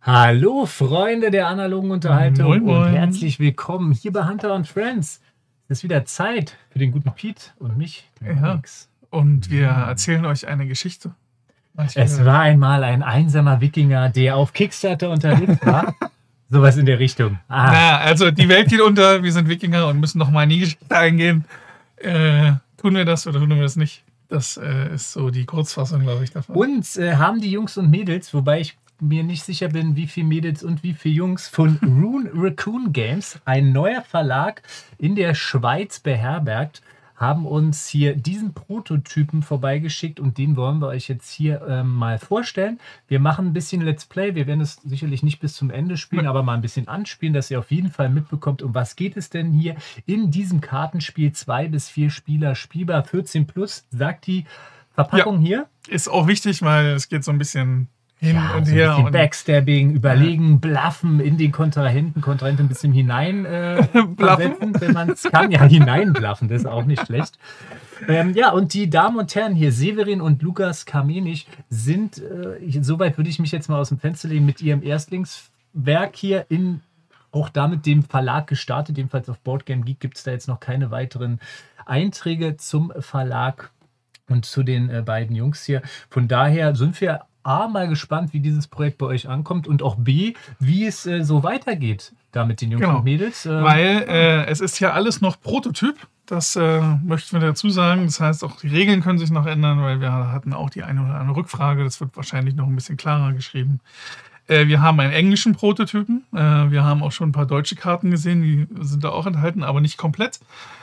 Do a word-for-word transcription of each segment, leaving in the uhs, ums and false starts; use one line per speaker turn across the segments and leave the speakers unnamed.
Hallo Freunde der analogen Unterhaltung
Moin, moin.
und herzlich willkommen hier bei Hunter und Friends. Es ist wieder Zeit für den guten Pete und mich, den
Ja.
Alex.
Und wir erzählen euch eine Geschichte. Ich
Es
finde-
war einmal ein einsamer Wikinger, der auf Kickstarter unterwegs war. Sowas in der Richtung. Ah,
Na, also die Welt geht unter, wir sind Wikinger und müssen noch mal in die Geschichte eingehen. Äh, tun wir das oder tun wir das nicht? Das äh, ist so die Kurzfassung, glaube ich, davon.
uns äh, haben die Jungs und Mädels, wobei ich mir nicht sicher bin, wie viele Mädels und wie viele Jungs von Rune Raccoon Games, ein neuer Verlag in der Schweiz beherbergt, haben uns hier diesen Prototypen vorbeigeschickt und den wollen wir euch jetzt hier ähm, mal vorstellen. Wir machen ein bisschen Let's Play, wir werden es sicherlich nicht bis zum Ende spielen, aber mal ein bisschen anspielen, dass ihr auf jeden Fall mitbekommt, um was geht es denn hier in diesem Kartenspiel. Zwei bis vier Spieler, spielbar vierzehn plus, sagt die Verpackung hier.
Ist auch wichtig, weil es geht so ein bisschen hin
Ja,
und
so ein
her.
bisschen
Und
Backstabbing, überlegen, bluffen in den Kontrahenten, Kontrahenten ein bisschen hinein äh, versetzen, wenn man es kann. Ja, hineinbluffen, das ist auch nicht schlecht. Ähm, ja, und die Damen und Herren hier, Severin und Lukas Kamenich, sind, äh, ich, soweit würde ich mich jetzt mal aus dem Fenster legen, mit ihrem Erstlingswerk hier in, auch damit dem Verlag gestartet. Jedenfalls auf Boardgame Geek gibt es da jetzt noch keine weiteren Einträge zum Verlag und zu den äh, beiden Jungs hier. Von daher sind wir A, mal gespannt, wie dieses Projekt bei euch ankommt und auch B, wie es äh, so weitergeht da mit den Jungs
Genau.
und Mädels. Ähm,
Weil äh, es ist ja alles noch Prototyp. Das äh, möchten wir dazu sagen. Das heißt, auch die Regeln können sich noch ändern, weil wir hatten auch die eine oder andere Rückfrage. Das wird wahrscheinlich noch ein bisschen klarer geschrieben. Äh, wir haben einen englischen Prototypen. Äh, wir haben auch schon ein paar deutsche Karten gesehen. Die sind da auch enthalten, aber nicht komplett.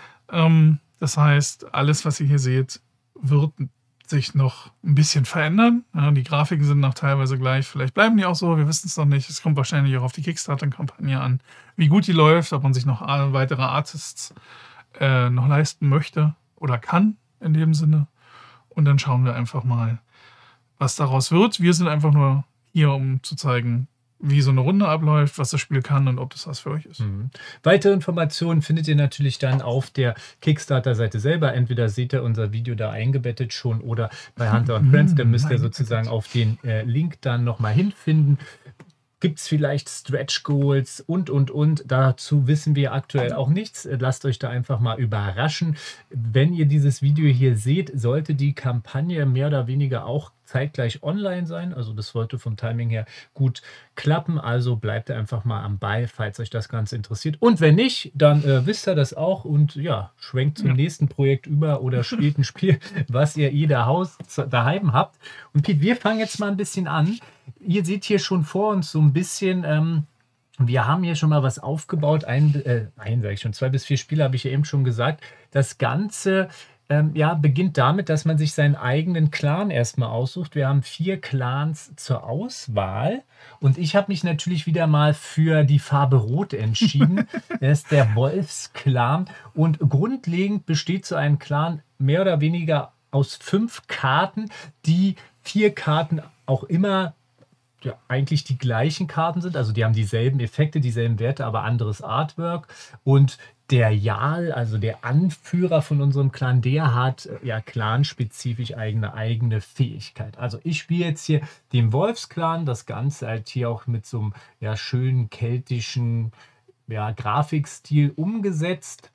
Ähm, das heißt, alles, was ihr hier seht, wird sich noch ein bisschen verändern. Ja, die Grafiken sind noch teilweise gleich. Vielleicht bleiben die auch so, wir wissen es noch nicht. Es kommt wahrscheinlich auch auf die Kickstarter-Kampagne an, wie gut die läuft, ob man sich noch weitere Artists äh, noch leisten möchte oder kann in dem Sinne. Und dann schauen wir einfach mal, was daraus wird. Wir sind einfach nur hier, um zu zeigen, wie so eine Runde abläuft, was das Spiel kann und ob das was für euch ist.
Mhm. Weitere Informationen findet ihr natürlich dann auf der Kickstarter-Seite selber. Entweder seht ihr unser Video da eingebettet schon oder bei Hunter und Friends. Da müsst ihr sozusagen auf den äh, Link dann nochmal hinfinden. Gibt es vielleicht Stretch Goals und, und, und. Dazu wissen wir aktuell auch nichts. Lasst euch da einfach mal überraschen. Wenn ihr dieses Video hier seht, sollte die Kampagne mehr oder weniger auch zeitgleich online sein. Also das sollte vom Timing her gut klappen. Also bleibt einfach mal am Ball, falls euch das Ganze interessiert. Und wenn nicht, dann äh, wisst ihr das auch und ja, schwenkt zum
Ja.
nächsten Projekt über oder spielt ein Spiel, was ihr eh dahaus, daheim habt. Und Pete, wir fangen jetzt mal ein bisschen an. Ihr seht hier schon vor uns so ein bisschen, ähm, wir haben hier schon mal was aufgebaut. Ein, äh, ein sage ich schon, zwei bis vier Spiele habe ich ja eben schon gesagt. Das Ganze ähm, ja, beginnt damit, dass man sich seinen eigenen Clan erstmal aussucht. Wir haben vier Clans zur Auswahl und ich habe mich natürlich wieder mal für die Farbe Rot entschieden. Das ist der Wolfsclan und grundlegend besteht so ein Clan mehr oder weniger aus fünf Karten, die vier Karten auch immer ja, eigentlich die gleichen Karten sind. Also die haben dieselben Effekte, dieselben Werte, aber anderes Artwork. Und der Jarl, also der Anführer von unserem Clan, der hat äh, ja clanspezifisch eigene eigene Fähigkeit. Also ich spiele jetzt hier den Wolfsclan, das Ganze halt hier auch mit so einem ja, schönen keltischen ja, Grafikstil umgesetzt.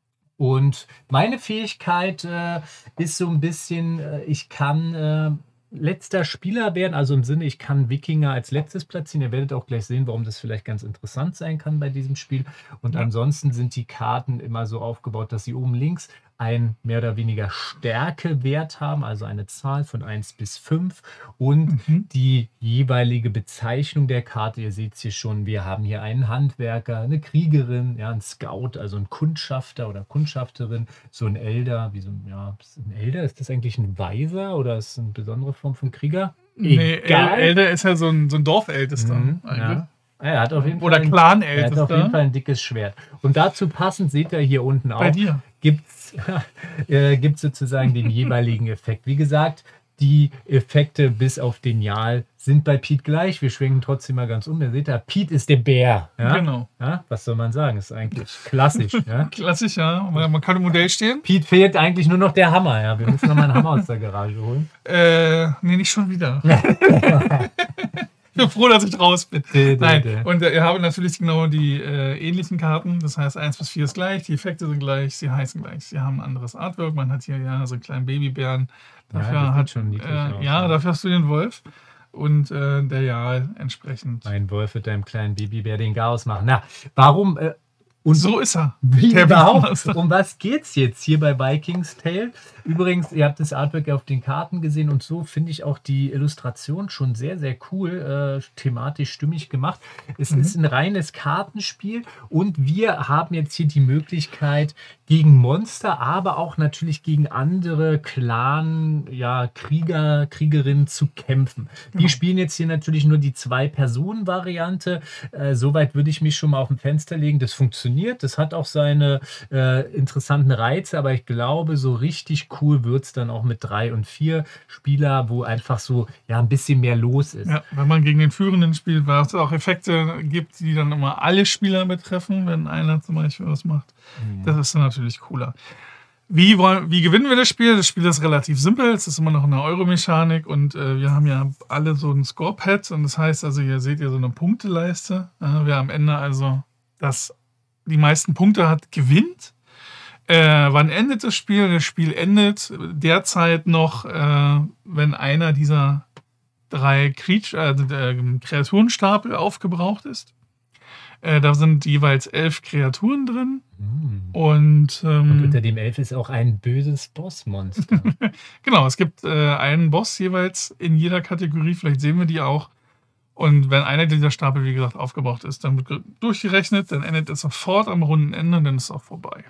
Und meine Fähigkeit äh, ist so ein bisschen, äh, ich kann äh, letzter Spieler werden, also im Sinne, ich kann Wikinger als letztes platzieren. Ihr werdet auch gleich sehen, warum das vielleicht ganz interessant sein kann bei diesem Spiel. Und
Ja.
ansonsten sind die Karten immer so aufgebaut, dass sie oben links einen mehr oder weniger Stärkewert haben, also eine Zahl von eins bis fünf und
Mhm.
die jeweilige Bezeichnung der Karte. Ihr seht es hier schon, wir haben hier einen Handwerker, eine Kriegerin, ja, einen Scout, also ein Kundschafter oder Kundschafterin, so ein Elder, wie so ein, ja, ist ein Elder, ist das eigentlich ein Weiser oder ist es eine besondere Form von Krieger?
Nee, El Elder ist ja so ein, so ein Dorfältester
Mhm,
eigentlich.
ja. Er hat auf jeden
Oder
Fall ein, er hat auf jeden
Clanältester.
Fall ein dickes Schwert. Und dazu passend seht ihr hier unten
Bei
auch,
dir.
gibt es äh, gibt's sozusagen den jeweiligen Effekt. Wie gesagt, die Effekte bis auf den Jarl sind bei Pete gleich. Wir schwenken trotzdem mal ganz um. Ihr seht da, Pete ist der Bär. Ja?
Genau.
Ja, was soll man sagen? Ist eigentlich klassisch. Ja?
Klassisch, ja. Man kann im Modell stehen.
Pete fehlt eigentlich nur noch der Hammer. Ja? Wir müssen noch mal einen Hammer aus der Garage holen.
Äh, nee, nicht schon wieder. Froh, dass ich raus bin.
Dä, dä,
Nein,
dä.
und äh, ihr habt natürlich genau die äh, ähnlichen Karten. Das heißt, eins bis vier ist gleich, die Effekte sind gleich, sie heißen gleich. Sie haben ein anderes Artwork. Man hat hier ja so einen kleinen Babybären. Dafür
das sieht
hat,
schon niedlich
äh,
aus,
ja,
ja.
dafür hast du den Wolf. Und äh, der Jarl entsprechend.
Ein Wolf wird deinem kleinen Babybär den Chaos machen. Na, warum... Äh,
Und so ist er.
Wie
Der
überhaupt?
Beatmaster.
Um was geht's jetzt hier bei Vikings Tale? Übrigens, ihr habt das Artwork auf den Karten gesehen und so finde ich auch die Illustration schon sehr, sehr cool, äh, thematisch stimmig gemacht. Es
Mhm.
ist ein reines Kartenspiel und wir haben jetzt hier die Möglichkeit, gegen Monster, aber auch natürlich gegen andere Clan, ja, Krieger, Kriegerinnen zu kämpfen. Wir
Genau.
spielen jetzt hier natürlich nur die Zwei-Personen-Variante. Äh, Soweit würde ich mich schon mal auf dem Fenster legen. Das funktioniert. Das hat auch seine äh, interessanten Reize, aber ich glaube, so richtig cool wird es dann auch mit drei und vier Spieler, wo einfach so ja ein bisschen mehr los ist.
Ja, wenn man gegen den Führenden spielt, weil es auch Effekte gibt, die dann immer alle Spieler betreffen, wenn einer zum Beispiel was macht.
Mhm.
Das ist dann natürlich cooler. Wie, wollen, wie gewinnen wir das Spiel? Das Spiel ist relativ simpel. Es ist immer noch eine Euro-Mechanik und äh, wir haben ja alle so ein Score-Pad und das heißt also, ihr seht ja so eine Punkteleiste. Äh, wer am Ende also das, die meisten Punkte hat, gewinnt. Äh, wann endet das Spiel? Das Spiel endet derzeit noch, äh, wenn einer dieser drei Creature, also der Kreaturenstapel aufgebraucht ist. Äh, da sind jeweils elf Kreaturen drin.
Mhm.
Und, ähm,
Und unter dem Elf ist auch ein böses Bossmonster.
genau, es gibt äh, einen Boss jeweils in jeder Kategorie. Vielleicht sehen wir die auch. Und wenn einer dieser Stapel, wie gesagt, aufgebraucht ist, dann wird durchgerechnet, dann endet es sofort am Rundenende und dann ist es auch vorbei.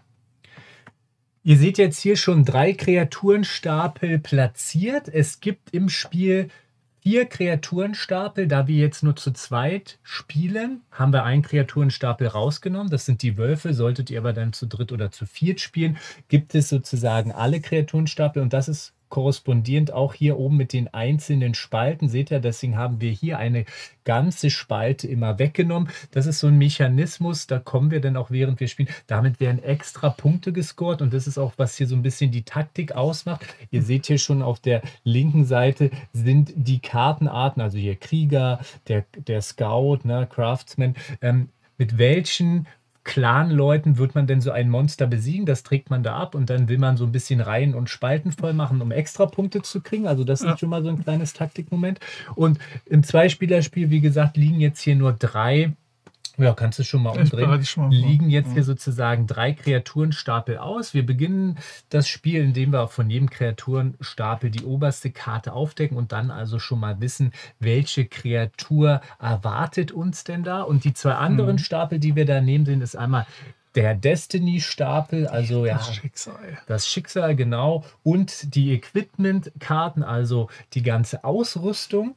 Ihr seht jetzt hier schon drei Kreaturenstapel platziert. Es gibt im Spiel vier Kreaturenstapel. Da wir jetzt nur zu zweit spielen, haben wir einen Kreaturenstapel rausgenommen. Das sind die Wölfe. Solltet ihr aber dann zu dritt oder zu viert spielen, gibt es sozusagen alle Kreaturenstapel. Und das ist korrespondierend auch hier oben mit den einzelnen Spalten. Seht ihr, deswegen haben wir hier eine ganze Spalte immer weggenommen. Das ist so ein Mechanismus, da kommen wir dann auch während wir spielen. Damit werden extra Punkte gescored und das ist auch, was hier so ein bisschen die Taktik ausmacht. Ihr seht hier schon auf der linken Seite sind die Kartenarten, also hier Krieger, der, der Scout, ne, Craftsman, ähm, mit welchen Clan-Leuten wird man denn so ein Monster besiegen? Das trägt man da ab und dann will man so ein bisschen Reihen und Spalten voll machen, um extra Punkte zu kriegen. Also das
Ja.
ist schon mal so ein kleines Taktikmoment. Und im Zweispielerspiel, wie gesagt, liegen jetzt hier nur drei. Ja, kannst du schon mal
Ich
umdrehen.
bereite schon mal vor.
Liegen jetzt
Ja.
hier sozusagen drei Kreaturenstapel aus. Wir beginnen das Spiel, indem wir auch von jedem Kreaturenstapel die oberste Karte aufdecken und dann also schon mal wissen, welche Kreatur erwartet uns denn da. Und die zwei anderen
Mhm.
Stapel, die wir da nehmen, sind ist einmal der Destiny-Stapel, also ja,
Das Schicksal.
das Schicksal, genau, und die Equipment-Karten, also die ganze Ausrüstung.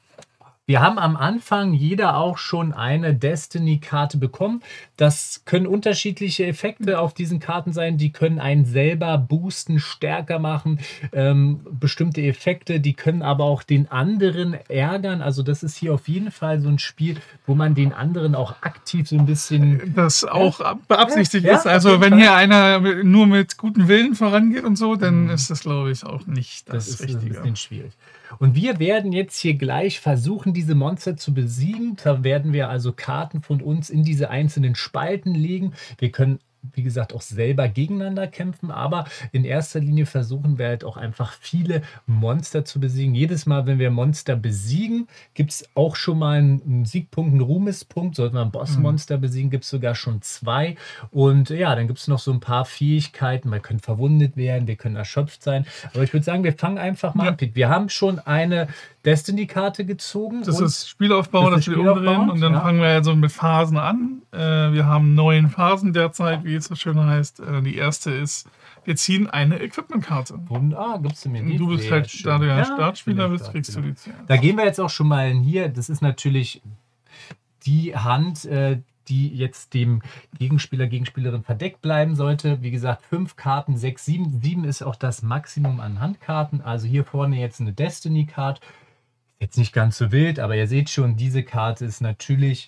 Wir haben am Anfang jeder auch schon eine Destiny-Karte bekommen. Das können unterschiedliche Effekte auf diesen Karten sein. Die können einen selber boosten, stärker machen. Ähm, bestimmte Effekte, die können aber auch den anderen ärgern. Also das ist hier auf jeden Fall so ein Spiel, wo man den anderen auch aktiv so ein bisschen...
Das auch beabsichtigt
Ja,
ist.
auf
Also
jeden
wenn
Fall.
hier einer nur mit gutem Willen vorangeht und so, dann ist das, glaube ich, auch nicht das,
Das ist ein
Richtige.
bisschen schwierig. Und wir werden jetzt hier gleich versuchen, diese Monster zu besiegen. Da werden wir also Karten von uns in diese einzelnen Spalten legen. Wir können, wie gesagt, auch selber gegeneinander kämpfen, aber in erster Linie versuchen wir halt auch einfach viele Monster zu besiegen. Jedes Mal, wenn wir Monster besiegen, gibt es auch schon mal einen Siegpunkt, einen Ruhmespunkt. Sollten wir ein Bossmonster besiegen, gibt es sogar schon zwei. Und ja, dann gibt es noch so ein paar Fähigkeiten. Wir können verwundet werden, wir können erschöpft sein. Aber ich würde sagen, wir fangen einfach mal
Ja.
an, Pete. Wir haben schon eine Destiny-Karte gezogen.
Das
und
ist Spielaufbau,
Das
das,
ist
wir
Spielaufbau,
umdrehen und dann
ja.
fangen wir also mit Phasen an. Äh, wir haben neun Phasen derzeit, wie es so schön heißt. Äh, die erste ist, wir ziehen eine Equipment-Karte.
Wund- ah, gibst du mir die?
Du bist
Sehr
halt,
schön.
da du ja,
Ja,
Startspieler
ich bin
bist,
der
kriegst du die
Startspieler.
zuerst.
Da gehen wir jetzt auch schon mal in hier. Das ist natürlich die Hand, äh, die jetzt dem Gegenspieler, Gegenspielerin verdeckt bleiben sollte. Wie gesagt, fünf Karten, sechs, sieben. Sieben ist auch das Maximum an Handkarten. Also hier vorne jetzt eine Destiny-Card. Jetzt nicht ganz so wild, aber ihr seht schon, diese Karte ist natürlich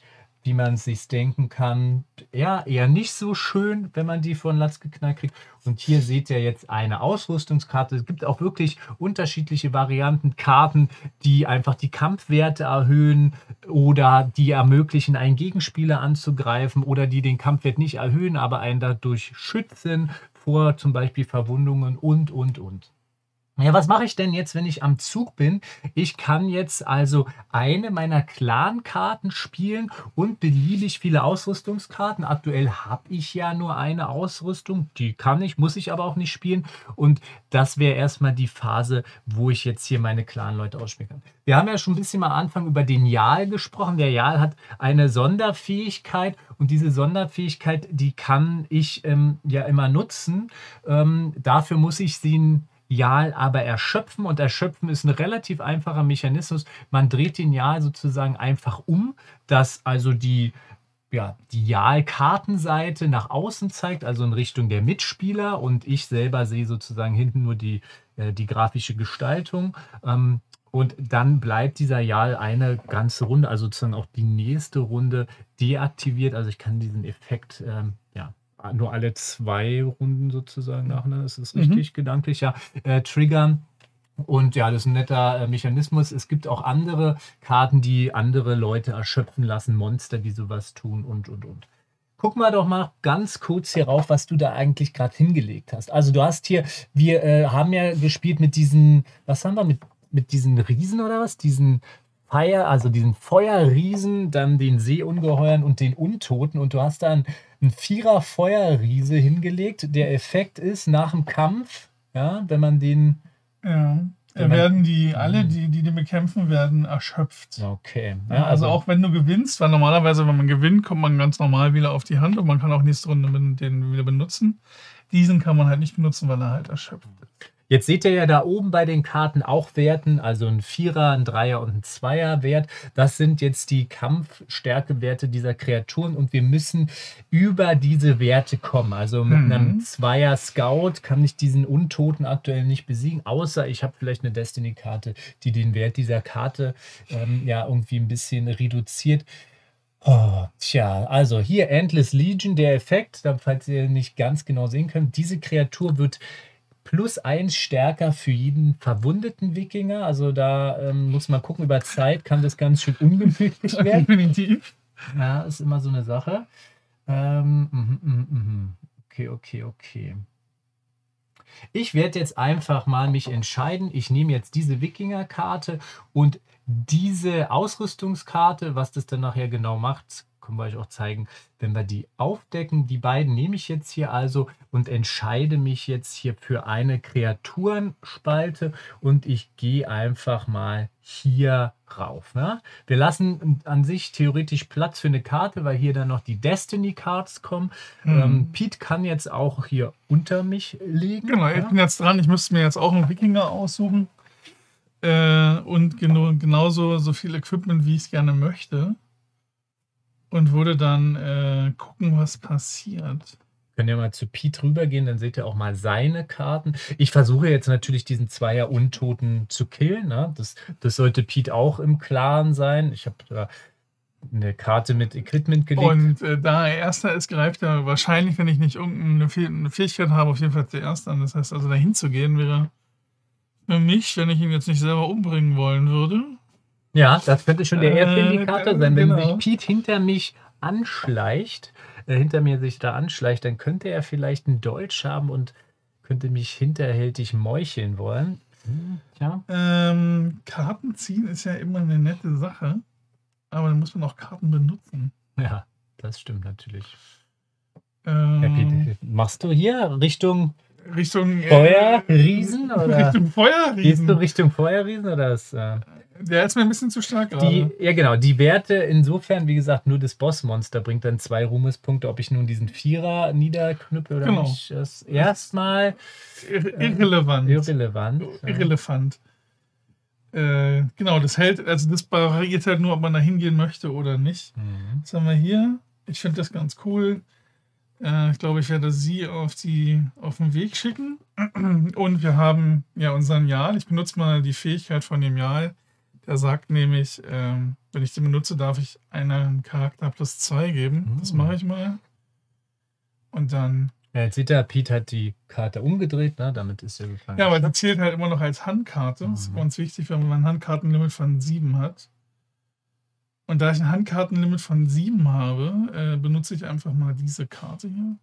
wie man es sich denken kann, ja, eher nicht so schön, wenn man die von Latz geknallt kriegt. Und hier seht ihr jetzt eine Ausrüstungskarte. Es gibt auch wirklich unterschiedliche Varianten, Karten, die einfach die Kampfwerte erhöhen oder die ermöglichen, einen Gegenspieler anzugreifen oder die den Kampfwert nicht erhöhen, aber einen dadurch schützen vor zum Beispiel Verwundungen und, und, und. Ja, was mache ich denn jetzt, wenn ich am Zug bin? Ich kann jetzt also eine meiner Clan-Karten spielen und beliebig viele Ausrüstungskarten. Aktuell habe ich ja nur eine Ausrüstung, die kann ich, muss ich aber auch nicht spielen. Und das wäre erstmal die Phase, wo ich jetzt hier meine Clan-Leute ausspielen kann. Wir haben ja schon ein bisschen mal am Anfang über den Jarl gesprochen. Der Jarl hat eine Sonderfähigkeit und diese Sonderfähigkeit, die kann ich ähm, ja immer nutzen. Ähm, dafür muss ich sie Jarl aber erschöpfen und erschöpfen ist ein relativ einfacher Mechanismus. Man dreht den Jarl sozusagen einfach um, dass also die, ja, die Jarl-Kartenseite nach außen zeigt, also in Richtung der Mitspieler und ich selber sehe sozusagen hinten nur die, äh, die grafische Gestaltung. Ähm, und dann bleibt dieser Jarl eine ganze Runde, also sozusagen auch die nächste Runde deaktiviert. Also ich kann diesen Effekt, ähm, ja, nur alle zwei Runden sozusagen nach, ne? Das ist richtig mhm. gedanklich, ja, äh, triggern. Und ja, das ist ein netter äh, Mechanismus. Es gibt auch andere Karten, die andere Leute erschöpfen lassen, Monster, die sowas tun und, und, und. Guck mal doch mal ganz kurz hier rauf, was du da eigentlich gerade hingelegt hast. Also du hast hier, wir äh, haben ja gespielt mit diesen, was haben wir, mit, mit diesen Riesen oder was? Diesen Fire, also diesen Feuerriesen, dann den Seeungeheuern und den Untoten. Und du hast da einen, einen Vierer Feuerriese hingelegt. Der Effekt ist nach dem Kampf, ja, wenn man den...
Ja, wenn werden die, alle, die, die den bekämpfen, werden erschöpft.
Okay.
Ja, ja, also, also auch wenn du gewinnst, weil normalerweise, wenn man gewinnt, kommt man ganz normal wieder auf die Hand und man kann auch nächste Runde den wieder benutzen. Diesen kann man halt nicht benutzen, weil er halt erschöpft ist.
Jetzt seht ihr ja da oben bei den Karten auch Werten, also ein Vierer, ein Dreier und ein Zweier Wert. Das sind jetzt die Kampfstärkewerte dieser Kreaturen und wir müssen über diese Werte kommen. Also mit mhm. einem Zweier Scout kann ich diesen Untoten aktuell nicht besiegen, außer ich habe vielleicht eine Destiny-Karte, die den Wert dieser Karte ähm, ja irgendwie ein bisschen reduziert. Oh, tja, also hier Endless Legion, der Effekt, falls ihr nicht ganz genau sehen könnt, diese Kreatur wird plus eins stärker für jeden verwundeten Wikinger. Also da ähm, muss man gucken, über Zeit kann das ganz schön ungemütlich werden.
Definitiv.
Ja, ist immer so eine Sache. Ähm, mh, mh, mh. Okay, okay, okay. Ich werde jetzt einfach mal mich entscheiden. Ich nehme jetzt diese Wikinger-Karte und diese Ausrüstungskarte, was das dann nachher genau macht, können wir euch auch zeigen, wenn wir die aufdecken. Die beiden nehme ich jetzt hier also und entscheide mich jetzt hier für eine Kreaturenspalte und ich gehe einfach mal hier rauf. Ne? Wir lassen an sich theoretisch Platz für eine Karte, weil hier dann noch die Destiny Cards kommen. Mhm. Ähm, Pete kann jetzt auch hier unter mich legen.
Genau, ich ja? bin jetzt dran. Ich müsste mir jetzt auch einen Wikinger aussuchen äh, und genau, genauso so viel Equipment, wie ich es gerne möchte. Und würde dann äh, gucken, was passiert.
Können ja mal zu Pete rübergehen, dann seht ihr auch mal seine Karten. Ich versuche jetzt natürlich diesen Zweier Untoten zu killen. Ne? Das, das sollte Pete auch im Klaren sein. Ich habe da eine Karte mit Equipment gelegt.
Und äh, da er Erster ist, greift er wahrscheinlich, wenn ich nicht irgendeine Fähigkeit habe, auf jeden Fall zuerst an. Das heißt also, dahin zu gehen wäre für mich, wenn ich ihn jetzt nicht selber umbringen wollen würde.
Ja, das könnte schon der erste Indikator äh, sein. Wenn genau. sich Pete hinter mich anschleicht, äh, hinter mir sich da anschleicht, dann könnte er vielleicht einen Dolch haben und könnte mich hinterhältig meucheln wollen.
Hm, ja. ähm, Karten ziehen ist ja immer eine nette Sache, aber dann muss man auch Karten benutzen.
Ja, das stimmt natürlich.
Ähm,
ja, Pete, machst du hier Richtung...
Richtung
Feuerriesen? Äh, oder?
Richtung Feuerriesen?
Gehst du Richtung Feuerriesen? Oder ist, äh
Der ist mir ein bisschen zu stark gerade.
Die, ja, genau. Die Werte insofern, wie gesagt, nur das Bossmonster bringt dann zwei Ruhmespunkte. Ob ich nun diesen Vierer niederknüppel oder
genau.
nicht, ist erstmal
äh, irrelevant.
Irrelevant.
Irrelevant. Äh, genau, das hält, also das variiert halt nur, ob man da hingehen möchte oder nicht.
Mhm.
Was haben wir hier? Ich finde das ganz cool. Äh, ich glaube, ich werde sie auf, die, auf den Weg schicken. Und wir haben ja unseren Jarl. Ich benutze mal die Fähigkeit von dem Jarl. Der sagt nämlich, ähm, wenn ich den benutze, darf ich einen Charakter plus zwei geben.
Mhm.
Das mache ich mal. Und dann.
Ja, jetzt sieht er, Pete hat die Karte umgedreht, ne? Damit ist er sozusagen.
Ja, aber die zählt halt immer noch als Handkarte. Das ist
Mhm.
ganz wichtig, wenn man ein Handkartenlimit von sieben hat. Und da ich ein Handkartenlimit von sieben habe, äh, benutze ich einfach mal diese Karte hier.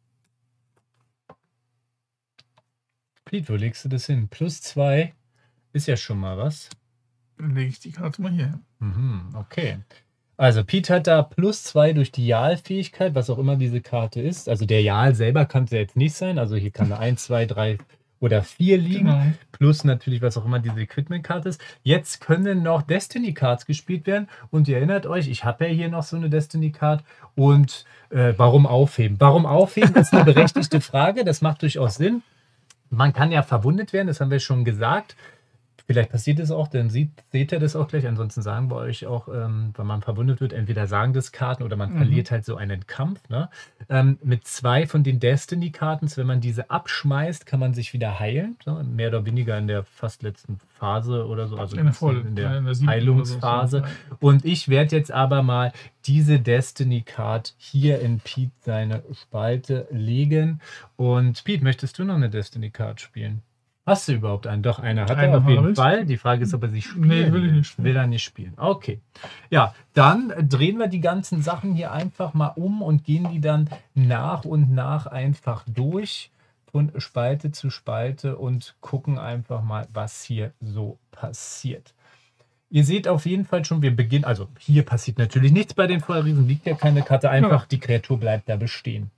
Pete, wo legst du das hin? Plus zwei ist ja schon mal was.
Dann lege ich die Karte mal hier hin.
Mhm, okay. Also Pete hat da plus zwei durch die Jahl-Fähigkeit, was auch immer diese Karte ist. Also der Jahl selber kann es ja jetzt nicht sein. Also hier kann eine eins, zwei, drei oder vier liegen.
Genau.
Plus natürlich, was auch immer diese Equipment-Karte ist. Jetzt können noch Destiny-Cards gespielt werden. Und ihr erinnert euch, ich habe ja hier noch so eine Destiny-Card. Und äh, warum aufheben? Warum aufheben ist eine berechtigte Frage. Das macht durchaus Sinn. Man kann ja verwundet werden, das haben wir schon gesagt. Vielleicht passiert es auch, dann sieht, seht ihr das auch gleich. Ansonsten sagen wir euch auch, ähm, wenn man verwundet wird, entweder sagen das Karten oder man
Mhm.
verliert halt so einen Kampf. Ne? Ähm, mit zwei von den Destiny-Karten, wenn man diese abschmeißt, kann man sich wieder heilen. Ne? Mehr oder weniger in der fast letzten Phase oder so. Also
In der, Voll,
in der,
in der siebten
Heilungsphase.
oder so.
Und ich werde jetzt aber mal diese Destiny-Card hier in Pete seine Spalte legen. Und Pete, möchtest du noch eine Destiny-Card spielen? Hast du überhaupt einen? Doch, eine hat er
Eine
auf jeden
habe ich.
Fall. Die Frage ist, ob er sie spielen
Nee, will ich nicht spielen.
Will er nicht spielen. Okay. Ja, dann drehen wir die ganzen Sachen hier einfach mal um und gehen die dann nach und nach einfach durch von Spalte zu Spalte und gucken einfach mal, was hier so passiert. Ihr seht auf jeden Fall schon, wir beginnen, also hier passiert natürlich nichts bei den Feuerriesen, liegt ja keine Karte, einfach
Ja.
die Kreatur bleibt da bestehen.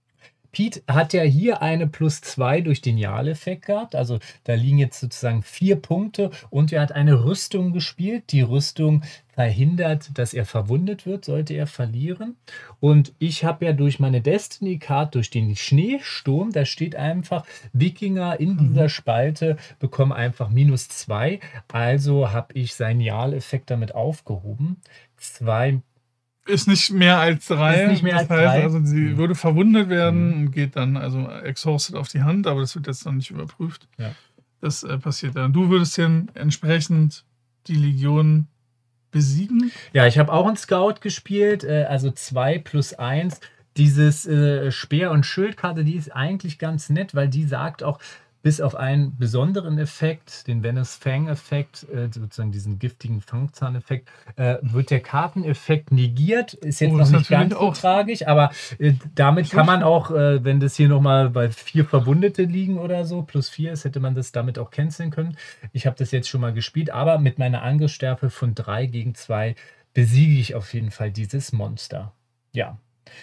Pete hat ja hier eine plus zwei durch den Jahl-Effekt gehabt. Also da liegen jetzt sozusagen vier Punkte und er hat eine Rüstung gespielt. Die Rüstung verhindert, dass er verwundet wird, sollte er verlieren. Und ich habe ja durch meine Destiny-Card, durch den Schneesturm, da steht einfach, Wikinger in dieser Spalte bekommen einfach minus zwei. Also habe ich seinen Jahl-Effekt damit aufgehoben. Zwei
Ist nicht mehr als drei.
Ist nicht mehr
das
als
heißt,
drei.
also sie
Mhm.
würde verwundet werden
Mhm.
und geht dann also exhausted auf die Hand, aber das wird jetzt noch nicht überprüft.
Ja.
Das äh, passiert dann. Du würdest dann entsprechend die Legion besiegen.
Ja, ich habe auch einen Scout gespielt, äh, also zwei plus eins. Dieses äh, Speer- und Schildkarte, die ist eigentlich ganz nett, weil die sagt auch, bis auf einen besonderen Effekt, den Venice Fang-Effekt, äh, sozusagen diesen giftigen Fangzahn-Effekt, äh, wird der Karteneffekt negiert. Ist jetzt
Oh,
noch
das ist
nicht ganz
natürlich
so
auch-
tragisch, aber äh, damit kann man auch, äh, wenn das hier nochmal bei vier Verwundete liegen oder so, plus vier ist, hätte man das damit auch canceln können. Ich habe das jetzt schon mal gespielt, aber mit meiner Angriffsstärke von drei gegen zwei besiege ich auf jeden Fall dieses Monster. Ja.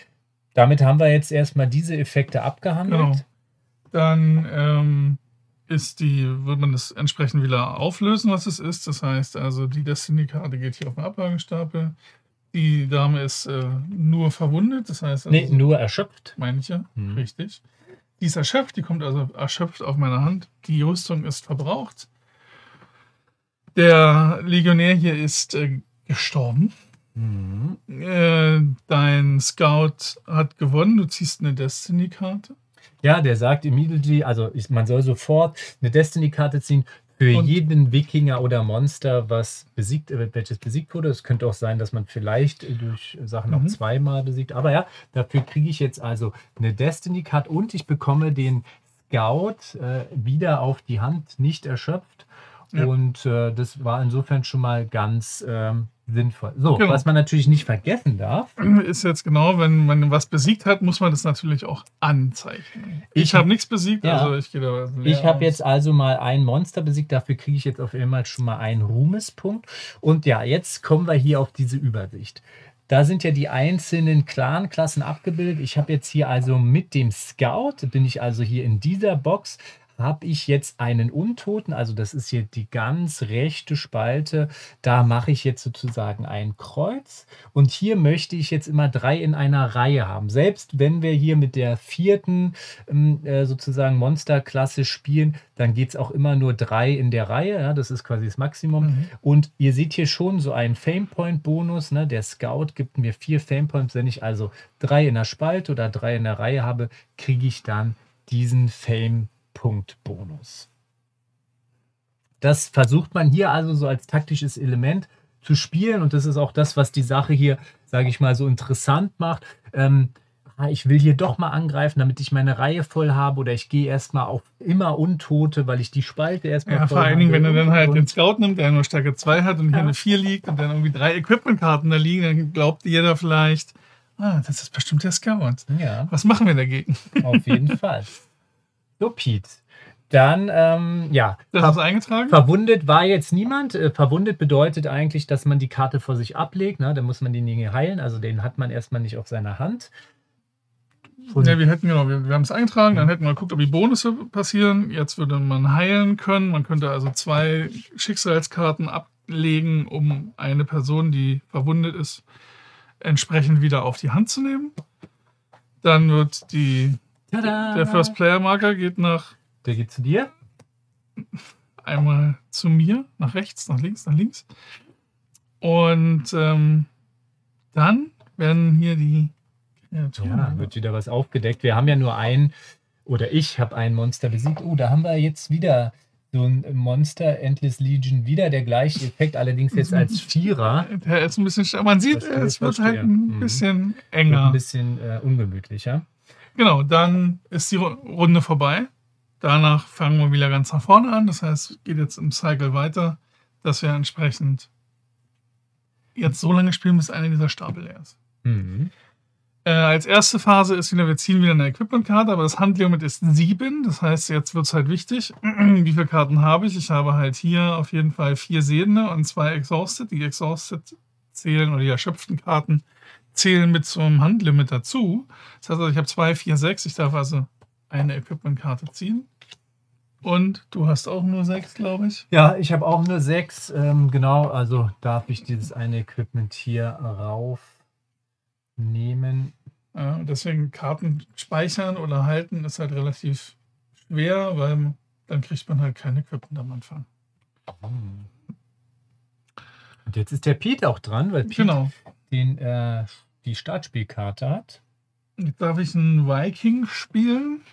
Damit haben wir jetzt erstmal diese Effekte abgehandelt.
Genau. Dann ähm, ist die, wird man das entsprechend wieder auflösen, was es ist. Das heißt also, die Destiny-Karte geht hier auf den Ablagestapel. Die Dame ist äh, nur verwundet, das heißt, also,
Nee, nur erschöpft.
meine ich ja,
Mhm.
richtig. Die ist erschöpft, die kommt also erschöpft auf meine Hand. Die Rüstung ist verbraucht. Der Legionär hier ist äh, gestorben.
Mhm.
Äh, dein Scout hat gewonnen, du ziehst eine Destiny-Karte.
Ja, der sagt immediately, also ich, man soll sofort eine Destiny-Karte ziehen für
Und-
jeden Wikinger oder Monster, was besiegt, äh, welches besiegt wurde. Es könnte auch sein, dass man vielleicht durch Sachen auch
Mhm.
zweimal besiegt. Aber ja, dafür kriege ich jetzt also eine Destiny-Card und ich bekomme den Scout äh, wieder auf die Hand, nicht erschöpft.
Ja.
Und äh, das war insofern schon mal ganz ähm, sinnvoll. So,
Genau.
was man natürlich nicht vergessen darf.
Ist jetzt genau, wenn man was besiegt hat, muss man das natürlich auch anzeichnen. Ich,
Ich-
habe nichts besiegt,
Ja.
also ich gehe da leer
Ich habe
aus.
jetzt also mal ein Monster besiegt, dafür kriege ich jetzt auf einmal schon mal einen Ruhmespunkt. Und ja, jetzt kommen wir hier auf diese Übersicht. Da sind ja die einzelnen Clan-Klassen abgebildet. Ich habe jetzt hier also mit dem Scout, bin ich also hier in dieser Box, habe ich jetzt einen Untoten, also das ist hier die ganz rechte Spalte, da mache ich jetzt sozusagen ein Kreuz und hier möchte ich jetzt immer drei in einer Reihe haben. Selbst wenn wir hier mit der vierten ähm, äh, sozusagen Monsterklasse spielen, dann geht es auch immer nur drei in der Reihe, ja, das ist quasi das Maximum.
Mhm.
Und ihr seht hier schon so einen Fame Point Bonus, ne? Der Scout gibt mir vier Fame Points, wenn ich also drei in der Spalte oder drei in der Reihe habe, kriege ich dann diesen Fame Punkt Bonus. Das versucht man hier also so als taktisches Element zu spielen. Und das ist auch das, was die Sache hier, sage ich mal, so interessant macht. Ähm, ich will hier doch mal angreifen, damit ich meine Reihe voll habe. Oder ich gehe erstmal auf immer Untote, weil ich die Spalte erstmal
ja,
voll
vor allen Dingen, wenn
habe.
er dann halt den Scout nimmt, der nur Stärke zwei hat und hier
Ja.
eine vier liegt und dann irgendwie drei Equipment-Karten da liegen, dann glaubt jeder vielleicht, ah, das ist bestimmt der Scout.
Ja,
Was machen wir dagegen?
auf jeden Fall. So, Pete. Dann, ähm, ja.
Das ist eingetragen?
Verwundet war jetzt niemand. Äh, Verwundet bedeutet eigentlich, dass man die Karte vor sich ablegt. Ne? Da muss man denjenigen heilen. Also den hat man erstmal nicht auf seiner Hand. Und
Ja, wir hätten genau, wir, wir haben es eingetragen, dann hätten wir geguckt, ob die Bonusse passieren. Jetzt würde man heilen können. Man könnte also zwei Schicksalskarten ablegen, um eine Person, die verwundet ist, entsprechend wieder auf die Hand zu nehmen. Dann wird die
tada!
der First Player Marker geht nach
Der geht zu dir.
einmal zu mir, nach rechts, nach links, nach links. Und ähm, dann werden hier die Kreaturen.
Ja, wird wieder was aufgedeckt. Wir haben ja nur ein, oder ich habe ein Monster besiegt. Oh, da haben wir jetzt wieder so ein Monster, Endless Legion, wieder der gleiche Effekt, allerdings jetzt als Vierer.
Der ist ein bisschen, sch- man sieht,
Verstehe,
es wird
verstehe.
halt ein
Mhm.
bisschen
Wird
enger.
ein bisschen äh, ungemütlicher.
Genau, dann ist die Ru- Runde vorbei. Danach fangen wir wieder ganz nach vorne an. Das heißt, geht jetzt im Cycle weiter, dass wir entsprechend jetzt so lange spielen, bis einer dieser Stapel leer ist.
Mhm.
Äh, als erste Phase ist wieder, wir ziehen wieder eine Equipment-Karte, aber das Handlimit ist sieben. Das heißt, jetzt wird es halt wichtig, wie viele Karten habe ich? Ich habe halt hier auf jeden Fall vier Sehende und zwei Exhausted. Die Exhausted zählen, oder die erschöpften Karten zählen mit zum Handlimit dazu. Das heißt also, ich habe zwei, vier, sechs. Ich darf also eine Equipment-Karte ziehen. Und du hast auch nur sechs, glaube ich.
Ja, ich habe auch nur sechs. Ähm, genau, also darf ich dieses eine Equipment hier raufnehmen.
Ja, und deswegen Karten speichern oder halten ist halt relativ schwer, weil dann kriegt man halt kein Equipment am Anfang.
Und jetzt ist der Pete auch dran, weil Pete
Genau.
den, äh, die Startspielkarte hat.
Jetzt darf ich einen Viking spielen.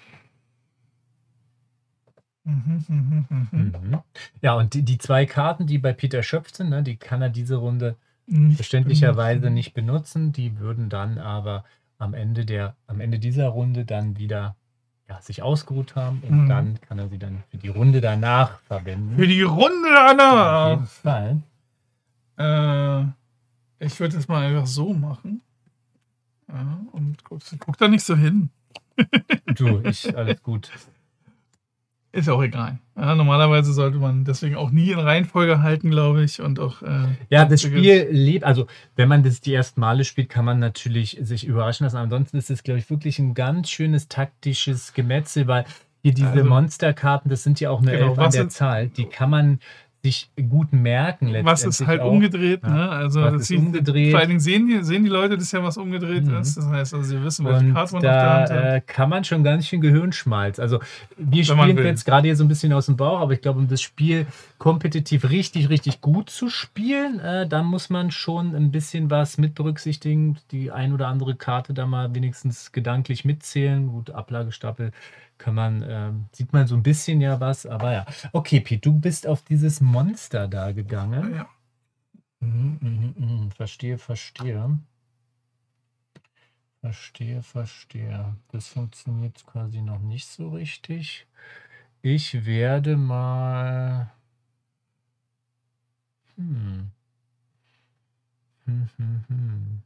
Mhm, mhm, mhm.
Mhm. Ja, und die, die zwei Karten, die bei Pete erschöpft sind, ne, die kann er diese Runde
Nicht
verständlicherweise
benutzen.
nicht benutzen. Die würden dann aber am Ende, der, am Ende dieser Runde dann wieder ja, sich ausgeruht haben und
Mhm.
dann kann er sie dann für die Runde danach verwenden.
Für die Runde
Auf jeden
danach.
Fall.
Äh, ich würde es mal einfach so machen. Ja, und guck, guck da nicht so hin.
Du, ich, alles gut.
Ist ja auch egal. Ja, normalerweise sollte man deswegen auch nie in Reihenfolge halten, glaube ich. Und auch, äh,
Ja, das
sonstiges.
Spiel lebt, also wenn man das die ersten Male spielt, kann man natürlich sich überraschen lassen. Ansonsten ist es, glaube ich, wirklich ein ganz schönes taktisches Gemetzel, weil hier diese
Also-
Monsterkarten, das sind ja auch eine
Genau,
Elf an
was
der
ist-
Zahl, die kann man sich gut merken letztendlich.
Was ist halt
auch.
umgedreht,
Ja.
ne? Also
Was
das
ist
sieht,
umgedreht?
vor allen Dingen sehen die, sehen die Leute das ja, was umgedreht
Mhm.
ist. Das heißt, also sie wissen, welche
Und
Karte man auf der
da
Hand hat.
äh, kann man schon ganz schön Gehirnschmalz. Also wir
Wenn man
spielen
will.
jetzt gerade hier so ein bisschen aus dem Bauch, aber ich glaube, um das Spiel kompetitiv richtig, richtig gut zu spielen, äh, dann muss man schon ein bisschen was mit berücksichtigen. Die ein oder andere Karte da mal wenigstens gedanklich mitzählen. Gut, Ablagestapel kann man, ähm, sieht man so ein bisschen ja was, aber ja. Okay, Pete, du bist auf dieses Monster da gegangen.
Ja.
Mhm, mhm, mhm. Verstehe, verstehe. Verstehe, verstehe. Das funktioniert quasi noch nicht so richtig. Ich werde mal. Hm. Hm, hm, hm.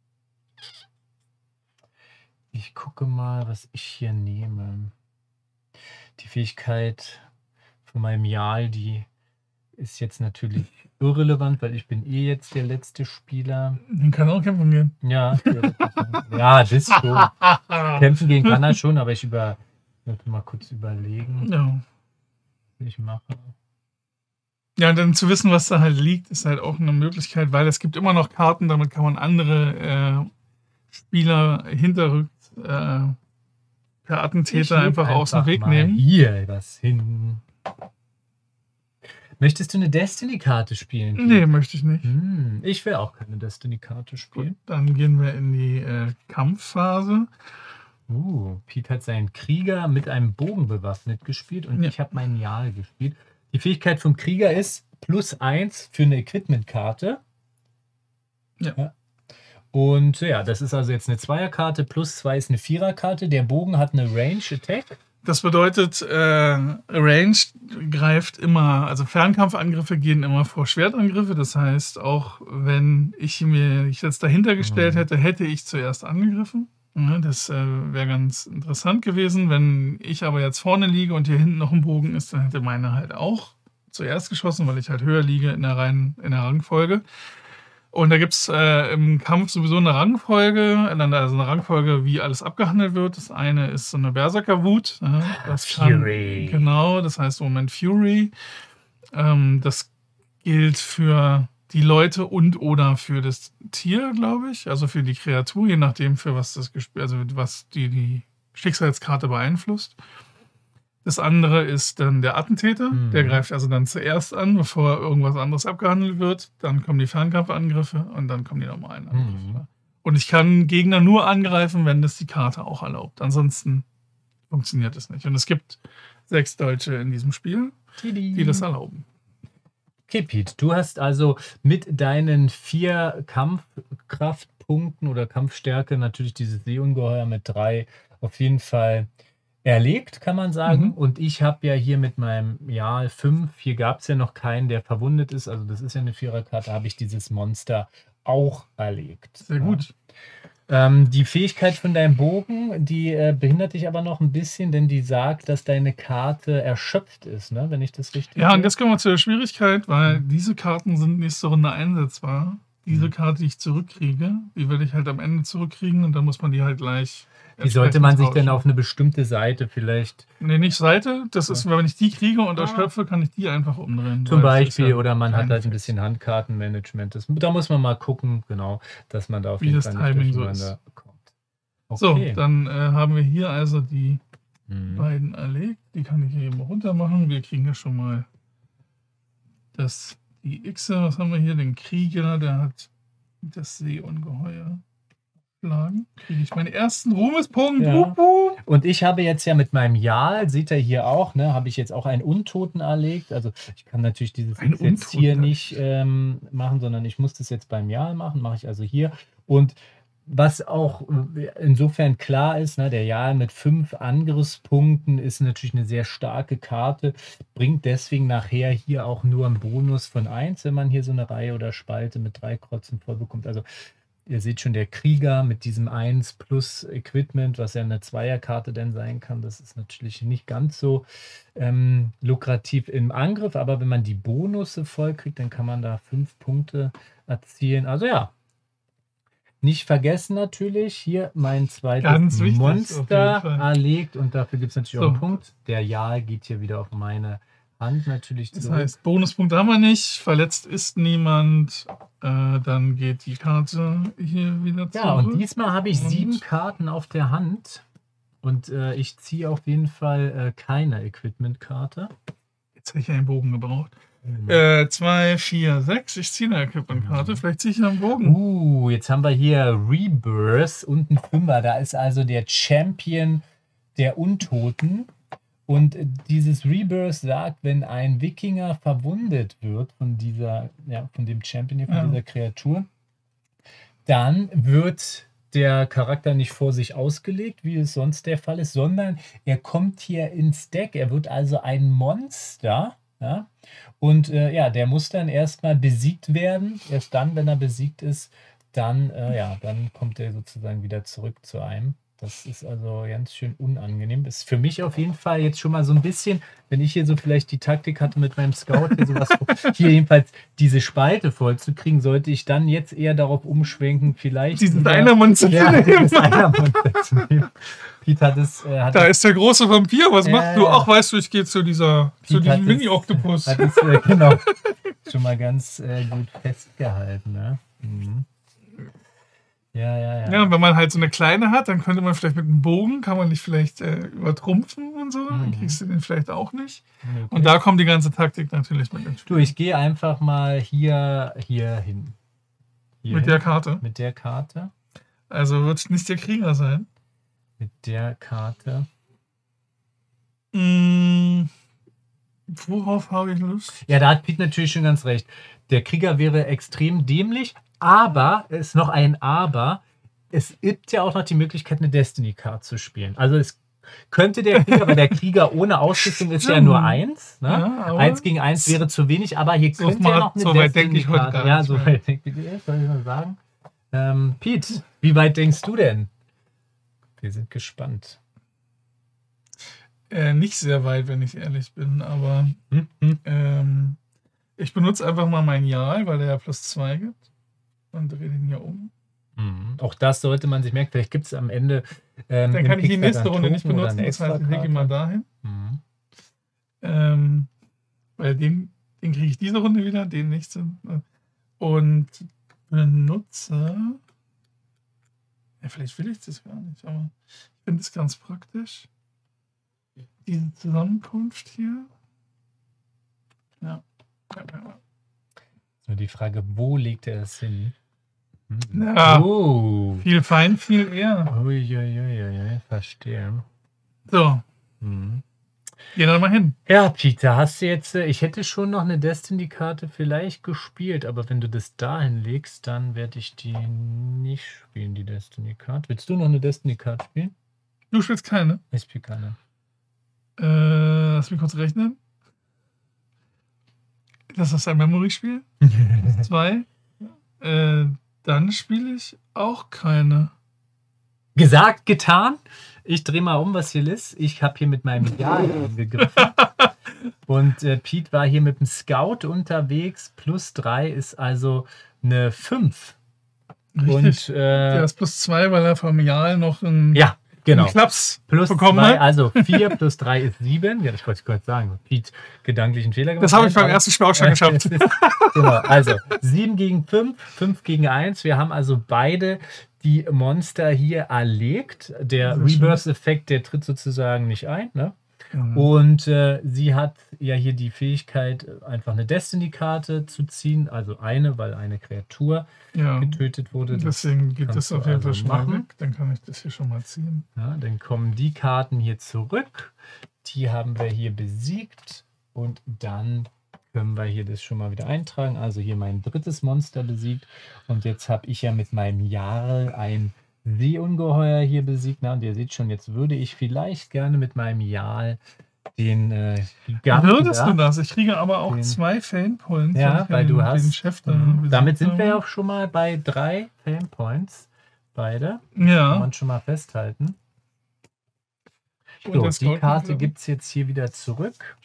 Ich gucke mal, was ich hier nehme. Die Fähigkeit von meinem Jarl, die ist jetzt natürlich irrelevant, weil ich bin eh jetzt der letzte Spieler.
Den kann auch kämpfen gehen.
Ja, ja, das schon. Kämpfen gehen kann er schon, aber ich über, ich muss mal kurz überlegen,
Ja.
was ich mache.
Ja, und dann zu wissen, was da halt liegt, ist halt auch eine Möglichkeit, weil es gibt immer noch Karten, damit kann man andere äh, Spieler hinterrückt äh, per
Ich
Attentäter
leg
einfach aus dem Weg
mal
nehmen.
hier was hin. Möchtest du eine Destiny-Karte spielen? Pete?
Nee, möchte ich nicht.
Hm, ich will auch keine Destiny-Karte
Gut,
spielen.
dann gehen wir in die äh, Kampfphase.
Uh, Pete hat seinen Krieger mit einem Bogen bewaffnet gespielt und
Ja.
ich habe meinen Jarl gespielt. Die Fähigkeit vom Krieger ist plus eins für eine Equipment-Karte.
Ja.
Ja. Und ja, das ist also jetzt eine Zweierkarte, plus zwei ist eine Viererkarte. Der Bogen hat eine Range-Attack.
Das bedeutet, äh, Range greift immer, also Fernkampfangriffe gehen immer vor Schwertangriffe. Das heißt, auch wenn ich mir ich jetzt dahinter gestellt
Mhm.
hätte, hätte ich zuerst angegriffen. Ja, das äh, wäre ganz interessant gewesen. Wenn ich aber jetzt vorne liege und hier hinten noch ein Bogen ist, dann hätte meine halt auch zuerst geschossen, weil ich halt höher liege in der, Reihen, in der Rangfolge. Und da gibt es äh, im Kampf sowieso eine Rangfolge, also eine Rangfolge, wie alles abgehandelt wird. Das eine ist so eine Berserker-Wut. Ja, das kann,
Fury.
genau, das heißt im Moment Fury. Ähm, das gilt für die Leute und oder für das Tier, glaube ich. Also für die Kreatur, je nachdem, für was das Gesp- also was die, die Schicksalskarte beeinflusst. Das andere ist dann der Attentäter.
Mhm.
Der greift also dann zuerst an, bevor irgendwas anderes abgehandelt wird. Dann kommen die Fernkampfangriffe und dann kommen die normalen Angriffe.
Mhm.
Und ich kann Gegner nur angreifen, wenn das die Karte auch erlaubt. Ansonsten funktioniert es nicht. Und es gibt sechs Deutsche in diesem Spiel, die das erlauben.
Okay, Pete, du hast also mit deinen vier Kampfkraftpunkten oder Kampfstärke natürlich dieses Seeungeheuer mit drei auf jeden Fall erlegt, kann man sagen.
Mhm.
Und ich habe ja hier mit meinem Jarl fünf, hier gab es ja noch keinen, der verwundet ist, also das ist ja eine Viererkarte, habe ich dieses Monster auch erlegt.
Sehr gut.
Ähm, die Fähigkeit von deinem Bogen, die äh, behindert dich aber noch ein bisschen, denn die sagt, dass deine Karte erschöpft ist, ne? Wenn ich das richtig
Ja,
sehe.
und jetzt kommen wir zur Schwierigkeit, weil diese Karten sind nächste Runde einsetzbar. Diese
Mhm.
Karte, die ich zurückkriege, die werde ich halt am Ende zurückkriegen und dann muss man die halt gleich.
Wie sollte man sich
entsprechend
denn
tauschen.
auf eine bestimmte Seite vielleicht
Nee, nicht Seite. Das ist, wenn ich die kriege und
Ah.
erschöpfe, kann ich die einfach umdrehen.
zum
weil das ist
Beispiel,
ja
oder man hat
kein
halt ein
Effekt.
bisschen Handkartenmanagement. Das, da muss man mal gucken, genau, dass man da auf
Wie
jeden
das
Fall nicht
Timing so
durcheinander kommt.
So,
Okay.
dann äh, haben wir hier also die
Mhm.
beiden erlegt. Die kann ich hier eben runter machen. Wir kriegen ja schon mal das, die Xe. Was haben wir hier? Den Krieger, der hat das Seeungeheuer geschlagen. Kriege ich meinen ersten Ruhmespunkt.
Ja.
Wup, wup.
Und ich habe jetzt ja mit meinem Jarl, seht ihr hier auch, ne, habe ich jetzt auch einen Untoten erlegt. Also ich kann natürlich dieses
Einen
X jetzt hier
Untoten
nicht ähm, machen, sondern ich muss das jetzt beim Jarl machen, mache ich also hier. Und was auch äh, insofern klar ist, ne, der Jarl mit fünf Angriffspunkten ist natürlich eine sehr starke Karte, bringt deswegen nachher hier auch nur einen Bonus von eins, wenn man hier so eine Reihe oder Spalte mit drei Kreuzen voll bekommt. Also ihr seht schon, der Krieger mit diesem eins plus Equipment, was ja eine Zweierkarte denn sein kann, das ist natürlich nicht ganz so ähm, lukrativ im Angriff, aber wenn man die Bonusse voll kriegt, dann kann man da fünf Punkte erzielen. Also ja, nicht vergessen natürlich, hier mein zweites
Ganz wichtig, auf jeden
Monster
Fall.
erlegt und dafür gibt es natürlich auch
So.
einen Punkt. Der Jarl geht hier wieder auf meine Hand natürlich
Das
zurück.
heißt, Bonuspunkte haben wir nicht. Verletzt ist niemand. Äh, dann geht die Karte hier wieder zurück.
Ja, und diesmal habe ich
Und-
sieben Karten auf der Hand. Und äh, ich ziehe auf jeden Fall äh, keine Equipment-Karte.
Jetzt hätte ich einen Bogen gebraucht.
Mhm.
Äh, zwei, vier, sechs. Ich ziehe eine Equipment-Karte.
Mhm.
Vielleicht ziehe ich einen Bogen.
Uh, jetzt haben wir hier Rebirth und ein Fünfer. Da ist also der Champion der Untoten. Und äh, dieses Rebirth sagt, wenn ein Wikinger verwundet wird von dieser, ja, von dem Champion hier, von
Ja.
dieser Kreatur, dann wird der Charakter nicht vor sich ausgelegt, wie es sonst der Fall ist, sondern er kommt hier ins Deck. Er wird also ein Monster. Ja? Und äh, ja, der muss dann erstmal besiegt werden. Erst dann, wenn er besiegt ist, dann, äh, ja, dann kommt er sozusagen wieder zurück zu einem. Das ist also ganz schön unangenehm. Ist für mich auf jeden Fall jetzt schon mal so ein bisschen, wenn ich hier so vielleicht die Taktik hatte mit meinem Scout, hier, sowas, hier jedenfalls diese Spalte voll zu kriegen, sollte ich dann jetzt eher darauf umschwenken, vielleicht.
Dieses
sogar-
Einermonster.
Ja, dieses Einermonster zu nehmen. Pete hat es. Äh, hat
Da
es,
ist der große Vampir. Was
Ja,
machst du?
ja.
Ach, weißt du, ich gehe zu dieser, zu
Pete hat
diesem
es-
Mini-Oktopus.
hat es äh, genau, schon mal ganz äh, gut festgehalten. Ne? Mhm. Ja, ja, ja.
Ja, und wenn man halt so eine kleine hat, dann könnte man vielleicht mit einem Bogen, kann man nicht vielleicht äh, übertrumpfen und so. Dann
Mhm.
kriegst du den vielleicht auch nicht.
Okay.
Und da kommt die ganze Taktik natürlich mit ins
Du,
Spiel.
ich gehe einfach mal hier, hier hin. Hier
Mit
hin.
der Karte.
Mit der Karte.
Also wird es nicht der Krieger sein.
Mit der Karte.
Mm, Worauf habe ich Lust?
Ja, da hat Pete natürlich schon ganz recht. Der Krieger wäre extrem dämlich, aber, es ist noch ein Aber, es gibt ja auch noch die Möglichkeit, eine Destiny-Card zu spielen. Also es könnte der Krieger, weil der Krieger ohne Ausrüstung ist ja nur eins. Ne?
Ja,
eins gegen eins wäre zu wenig, aber hier
So
könnte ja
smart-
noch eine
so weit denke ich heute
Destiny-Card.
gar
Ja,
nicht
so
mehr.
weit denke ich, soll ich mal sagen. Ähm, Pete, wie weit denkst du denn? Wir sind gespannt.
Äh, nicht sehr weit, wenn ich ehrlich bin, aber
Hm? Hm?
ähm, ich benutze einfach mal mein Jahr, weil der ja plus zwei gibt. Und drehe den hier um.
Mhm. Auch das sollte man sich merken. Vielleicht gibt es am Ende. Ähm,
Dann
im
kann ich die
Kickstarter
nächste
einen
Runde nicht
Token oder
benutzen,
eine
das heißt, ich lege ihn mal dahin.
Mhm.
Ähm, weil den, den kriege ich diese Runde wieder, den nächsten. Und benutze. Ja, vielleicht will ich das gar nicht, aber ich finde es ganz praktisch. Diese Zusammenkunft hier. Ja. Ja, ja, ja.
Nur die Frage, wo legt er es hin? Hm.
Ja.
Oh.
Viel fein, viel eher.
Uiuiuiui, verstehe.
So,
Mhm.
geh dann mal hin.
Ja, Peter, hast du jetzt, äh, ich hätte schon noch eine Destiny-Karte vielleicht gespielt, aber wenn du das dahin legst, dann werde ich die nicht spielen, die Destiny-Karte. Willst du noch eine Destiny-Karte spielen?
Du spielst keine.
Ich spiele keine.
Äh, lass mich kurz rechnen. Das ist ein Memory-Spiel. Zwei. Äh, dann spiele ich auch keine.
Gesagt, getan. Ich drehe mal um, was hier ist. Ich habe hier mit meinem Ideal angegriffen. Und äh, Pete war hier mit dem Scout unterwegs. Plus drei ist also eine fünf.
Richtig.
Und
Der
äh,
ist plus zwei, weil er vom Jahr noch einen,
ja, genau.
einen Klaps
Plus
bekommen
zwei,
hat.
also vier plus drei ist sieben. Ja, das wollte ich kurz sagen. Pete gedanklichen Fehler gemacht.
Das habe ich beim
Aber-
ersten Spiel auch schon geschafft.
Genau, also sieben gegen fünf, fünf gegen eins. Wir haben also beide die Monster hier erlegt. Der
Sehr schön.
Rebirth-Effekt, der tritt sozusagen nicht ein. Ne?
Mhm.
Und äh, sie hat ja hier die Fähigkeit, einfach eine Destiny-Karte zu ziehen. Also eine, weil eine Kreatur
Ja.
getötet wurde. Das
Deswegen geht
kannst
das
du
auf jeden Fall
also
schon mal
machen.
weg. Dann kann ich das hier schon mal ziehen.
Ja, dann kommen die Karten hier zurück. Die haben wir hier besiegt. Und dann können wir hier das schon mal wieder eintragen. Also hier mein drittes Monster besiegt. Und jetzt habe ich ja mit meinem Jarl ein Seeungeheuer hier besiegt. Na, und ihr seht schon, jetzt würde ich vielleicht gerne mit meinem Jarl den äh, Giganten
Würdest
da-
du das? Ich kriege aber auch
Den-
zwei Fame Points.
Ja,
ich
weil
den-
du hast.
Den Chef da
Mhm.
besiegt
Damit sind wir
habe.
ja auch schon mal bei drei Fame Points. Beide. Kann
Ja.
man schon mal festhalten.
Und
So,
der
die
Scout
Karte
kommt
gibt es jetzt hier wieder zurück.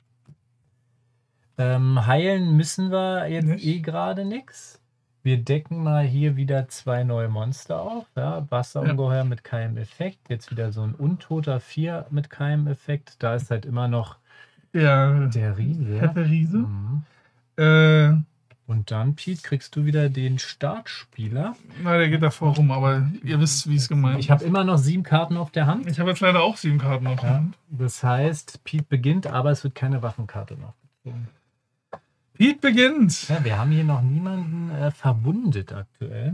Ähm, heilen müssen wir jetzt
Nicht.
eh gerade nichts. Wir decken mal hier wieder zwei neue Monster auf. Ja, Wasserungeheuer mit keinem Effekt. Jetzt wieder so ein untoter vier mit keinem Effekt. Da ist halt immer noch
Der
der Riese.
fette Riese.
Mhm.
Äh,
Und dann, Pete, kriegst du wieder den Startspieler.
na, der geht davor rum, aber ihr wisst, wie es gemeint ist.
Ich habe immer noch sieben Karten auf der Hand.
Ich habe jetzt leider auch sieben Karten auf der
Ja,
Hand.
das heißt, Pete beginnt, aber es wird keine Waffenkarte noch gezogen.
Pete beginnt.
Ja, wir haben hier noch niemanden äh, verwundet aktuell.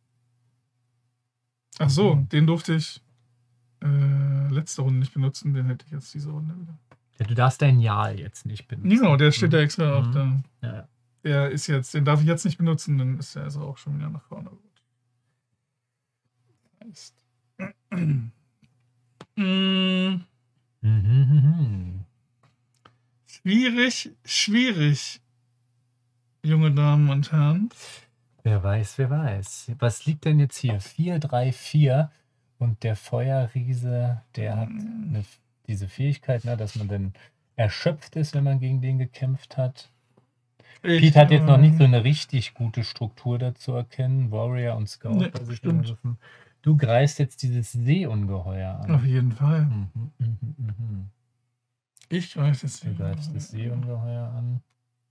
Ach so, den durfte ich äh, letzte Runde nicht benutzen. Den hätte ich jetzt diese Runde wieder.
Ja, du darfst dein Jahr jetzt nicht benutzen.
Genau, der steht da extra auf
Mhm.
der.
Ja.
Der ist jetzt, den darf ich jetzt nicht benutzen, dann ist der also auch schon wieder nach vorne. Heißt. Mm,
Mhm.
schwierig, schwierig, junge Damen und Herren.
Wer weiß, wer weiß. Was liegt denn jetzt hier? vier, drei, vier. Und der Feuerriese, der hat eine, diese Fähigkeit, ne, dass man dann erschöpft ist, wenn man gegen den gekämpft hat.
Ich,
Pete hat jetzt noch nicht so
ähm,
eine richtig gute Struktur dazu erkennen. Warrior und Scout.
Nee,
bei sich
stimmt.
angegriffen. Du greifst jetzt dieses Seeungeheuer an.
Auf jeden Fall.
Mhm, mhm, mhm.
Ich weiß es
Du
nicht.
greifst das Seeungeheuer an.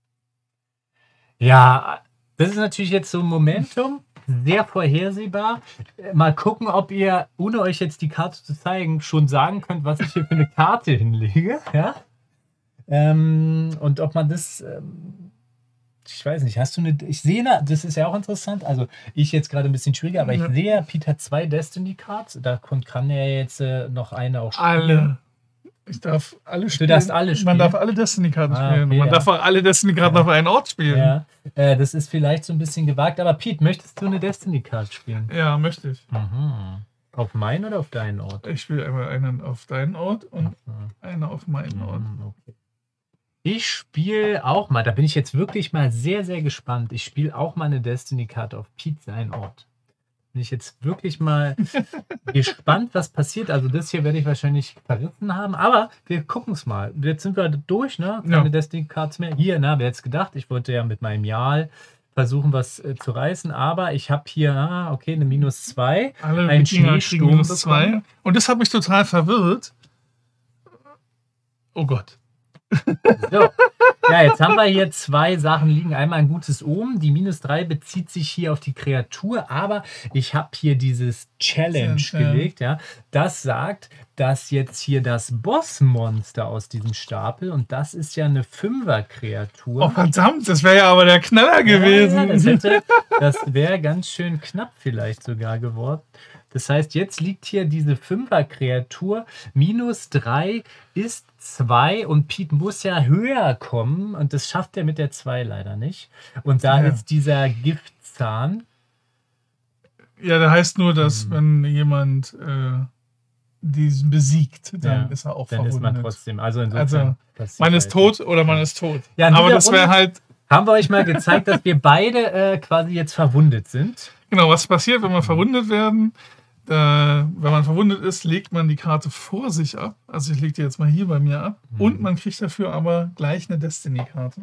Ja, das ist natürlich jetzt so ein Momentum. Sehr vorhersehbar. Mal gucken, ob ihr, ohne euch jetzt die Karte zu zeigen, schon sagen könnt, was ich hier für eine Karte hinlege. Ja? Ähm, und ob man das, ähm, ich weiß nicht, hast du eine, ich sehe, eine, das ist ja auch interessant, also ich jetzt gerade ein bisschen schwieriger, aber ich
Ja.
sehe, Pete hat zwei Destiny-Cards, da kon- kann er jetzt äh, noch eine auch spielen.
Alle. Ich darf alle
Du
spielen.
darfst alle
Man
spielen?
darf alle Destiny-Karten
Ah,
spielen.
okay,
Man
ja.
darf auch alle Destiny-Karten
Ja.
auf einen Ort spielen. Ja,
Ja, äh, das ist vielleicht so ein bisschen gewagt. Aber Pete, möchtest du eine Destiny-Card spielen?
möchte ich.
Mhm. Auf meinen oder auf deinen Ort?
Ich spiele einmal einen auf deinen Ort und
Mhm.
einen auf meinen Ort.
Mhm, okay. Ich spiele auch mal, da bin ich jetzt wirklich mal sehr, sehr gespannt. Ich spiele auch mal eine Destiny-Karte auf Pete seinen Ort. Bin ich jetzt wirklich mal gespannt, was passiert. Also das hier werde ich wahrscheinlich verrissen haben, aber wir gucken es mal. Jetzt sind wir durch, ne? Keine
Ja.
Destiny-Cards mehr. Hier, na, wer hätte es gedacht? Ich wollte ja mit meinem Jal versuchen, was äh, zu reißen, aber ich habe hier, ah, okay, eine minus zwei.
Alle
Ein
Wikinger kriegen
Schneesturm
minus
bekommen.
zwei. Und das hat mich total verwirrt. Oh Gott.
So. Ja, jetzt haben wir hier zwei Sachen liegen. Einmal ein gutes Omen. Die minus drei bezieht sich hier auf die Kreatur, aber ich habe hier dieses Challenge
Ja.
gelegt. Ja. Das sagt, dass jetzt hier das Bossmonster aus diesem Stapel, und das ist ja eine Fünfer-Kreatur.
Oh verdammt, das wäre ja aber der Knaller gewesen.
Ja, das hätte, das wäre ganz schön knapp vielleicht sogar geworden. Das heißt, jetzt liegt hier diese Fünfer-Kreatur. Minus drei ist zwei und Pete muss ja höher kommen und das schafft er mit der zwei leider nicht. Und da
Ja.
ist dieser Giftzahn.
Ja, der heißt nur, dass
Mhm.
wenn jemand äh, diesen besiegt, dann
Ja,
ist er auch
Dann ist man
verwundet.
trotzdem. Also insofern
Also,
passiert
Man
da
ist
jetzt
tot oder man ist tot.
Ja, in
aber
dieser
das wäre
Runde-
halt,
Haben wir euch mal gezeigt, dass wir beide äh, quasi jetzt verwundet sind.
genau, was passiert, wenn wir verwundet werden. Äh, wenn man verwundet ist, legt man die Karte vor sich ab. Also ich lege die jetzt mal hier bei mir ab.
Mhm.
Und man kriegt dafür aber gleich eine Destiny-Karte.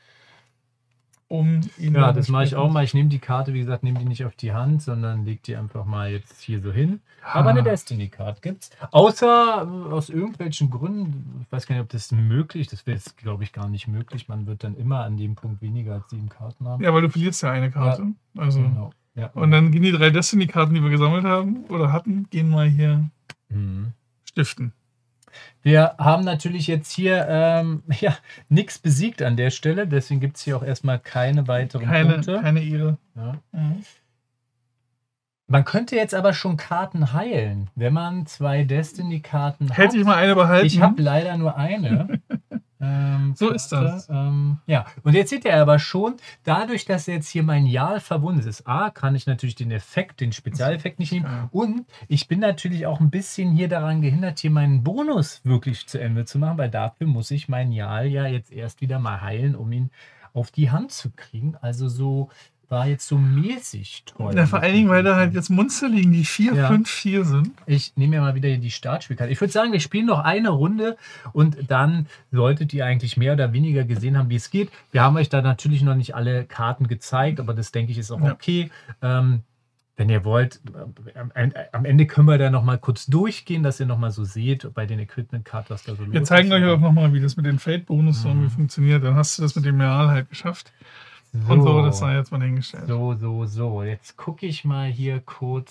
Um ihn
Ja,
dann
das mache ich auch
entsprechend-
mal. Ich nehme die Karte, wie gesagt, nehme die nicht auf die Hand, sondern lege die einfach mal jetzt hier so hin. Aber eine
Ah.
Destiny-Card gibt's. Außer äh, aus irgendwelchen Gründen, ich weiß gar nicht, ob das möglich ist. Das wäre jetzt, glaube ich, gar nicht möglich. Man wird dann immer an dem Punkt weniger als sieben Karten haben.
Ja, weil du verlierst ja eine Karte. Also,
Genau. Ja.
und dann gehen die drei Destiny-Karten, die wir gesammelt haben oder hatten, gehen mal hier
Mhm.
stiften.
Wir haben natürlich jetzt hier ähm, ja, nichts besiegt an der Stelle. Deswegen gibt es hier auch erstmal keine weiteren
Keine,
Punkte.
keine Ehre.
Ja.
Mhm.
Man könnte jetzt aber schon Karten heilen, wenn man zwei Destiny-Karten hat.
Hätte ich mal eine behalten.
Ich habe leider nur eine. ähm,
So ist das.
Ähm, ja, und jetzt seht ihr aber schon, dadurch, dass jetzt hier mein Jarl verwundet ist, A, kann ich natürlich den Effekt, den Spezialeffekt nicht nehmen.
Ja.
Und ich bin natürlich auch ein bisschen hier daran gehindert, hier meinen Bonus wirklich zu Ende zu machen, weil dafür muss ich meinen Jarl ja jetzt erst wieder mal heilen, um ihn auf die Hand zu kriegen. Also so war jetzt so mäßig toll.
Ja, vor allen Dingen, weil da halt jetzt Monster liegen, die vier,
Ja.
fünf, vier sind.
Ich nehme ja mal wieder die Startspielkarte. Ich würde sagen, wir spielen noch eine Runde und dann solltet ihr eigentlich mehr oder weniger gesehen haben, wie es geht. Wir haben euch da natürlich noch nicht alle Karten gezeigt, aber das denke ich ist auch
Ja.
okay. Ähm, wenn ihr wollt, äh, am, am Ende können wir da noch mal kurz durchgehen, dass ihr noch mal so seht bei den Equipment-Karten, was da so
Wir
los
zeigen
ist.
euch auch nochmal, wie das mit den Fate-Bonus so
Mhm.
irgendwie funktioniert. Dann hast du das mit dem Real halt geschafft.
So.
Und so, das sei jetzt mal hingestellt.
So, so, so. Jetzt gucke ich mal hier kurz.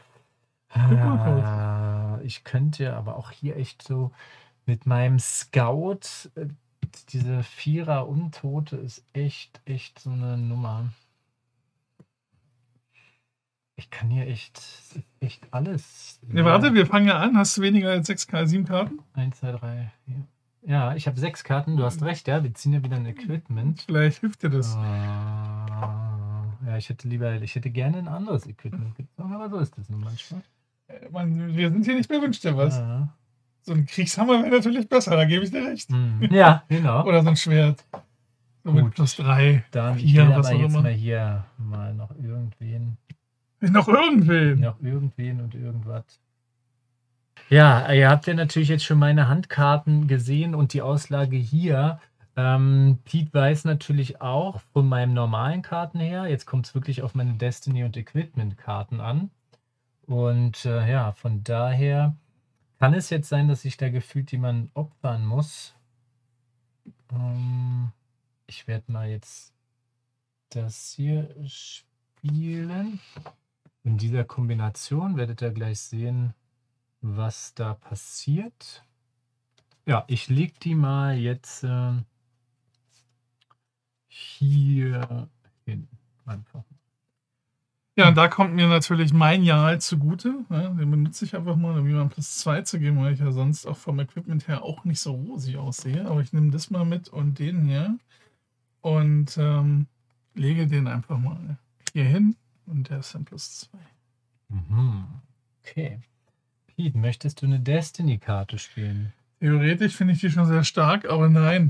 mal
Ah, ich könnte aber auch hier echt so mit meinem Scout, äh, diese Vierer Untote ist echt, echt so eine Nummer. Ich kann hier echt, echt alles.
Ne, warte, wir fangen ja an. Hast du weniger als sechs, sieben Karten?
eins, zwei, drei, vier. Ja, ich habe sechs Karten. Du hast recht, ja. Wir ziehen ja wieder ein Equipment.
Vielleicht hilft dir das.
Ah, ja, ich hätte lieber, ich hätte gerne ein anderes Equipment gezogen, aber so ist das nun manchmal.
Äh, Man, wir sind hier nicht mehr wünscht dir was.
Ja.
So ein Kriegshammer wäre natürlich besser, da gebe ich dir recht.
Hm. Ja, genau.
Oder so ein Schwert. So mit
Gut.
plus drei.
Dann ich
Vier,
will
was
aber
auch
jetzt
immer.
mal hier mal noch irgendwen,
Noch irgendwen.
noch irgendwen und irgendwas. Ja, ihr habt ja natürlich jetzt schon meine Handkarten gesehen und die Auslage hier. Ähm, Pete weiß natürlich auch von meinem normalen Karten her. Jetzt kommt es wirklich auf meine Destiny- und Equipment-Karten an. Und äh, ja, von daher kann es jetzt sein, dass ich da gefühlt jemanden opfern muss. Ähm, ich werde mal jetzt das hier spielen. In dieser Kombination werdet ihr gleich sehen, was da passiert. Ja, ich lege die mal jetzt äh, hier hin. Einfach.
Ja, und da kommt mir natürlich mein Jahr zugute. Ja, den benutze ich einfach mal, um jemandem plus zwei zu geben, weil ich ja sonst auch vom Equipment her auch nicht so rosig aussehe. Aber ich nehme das mal mit und den hier und ähm, lege den einfach mal hier hin und der ist dann plus zwei.
Mhm. Okay. Pete, möchtest du eine Destiny-Karte spielen?
Theoretisch finde ich die schon sehr stark, aber nein.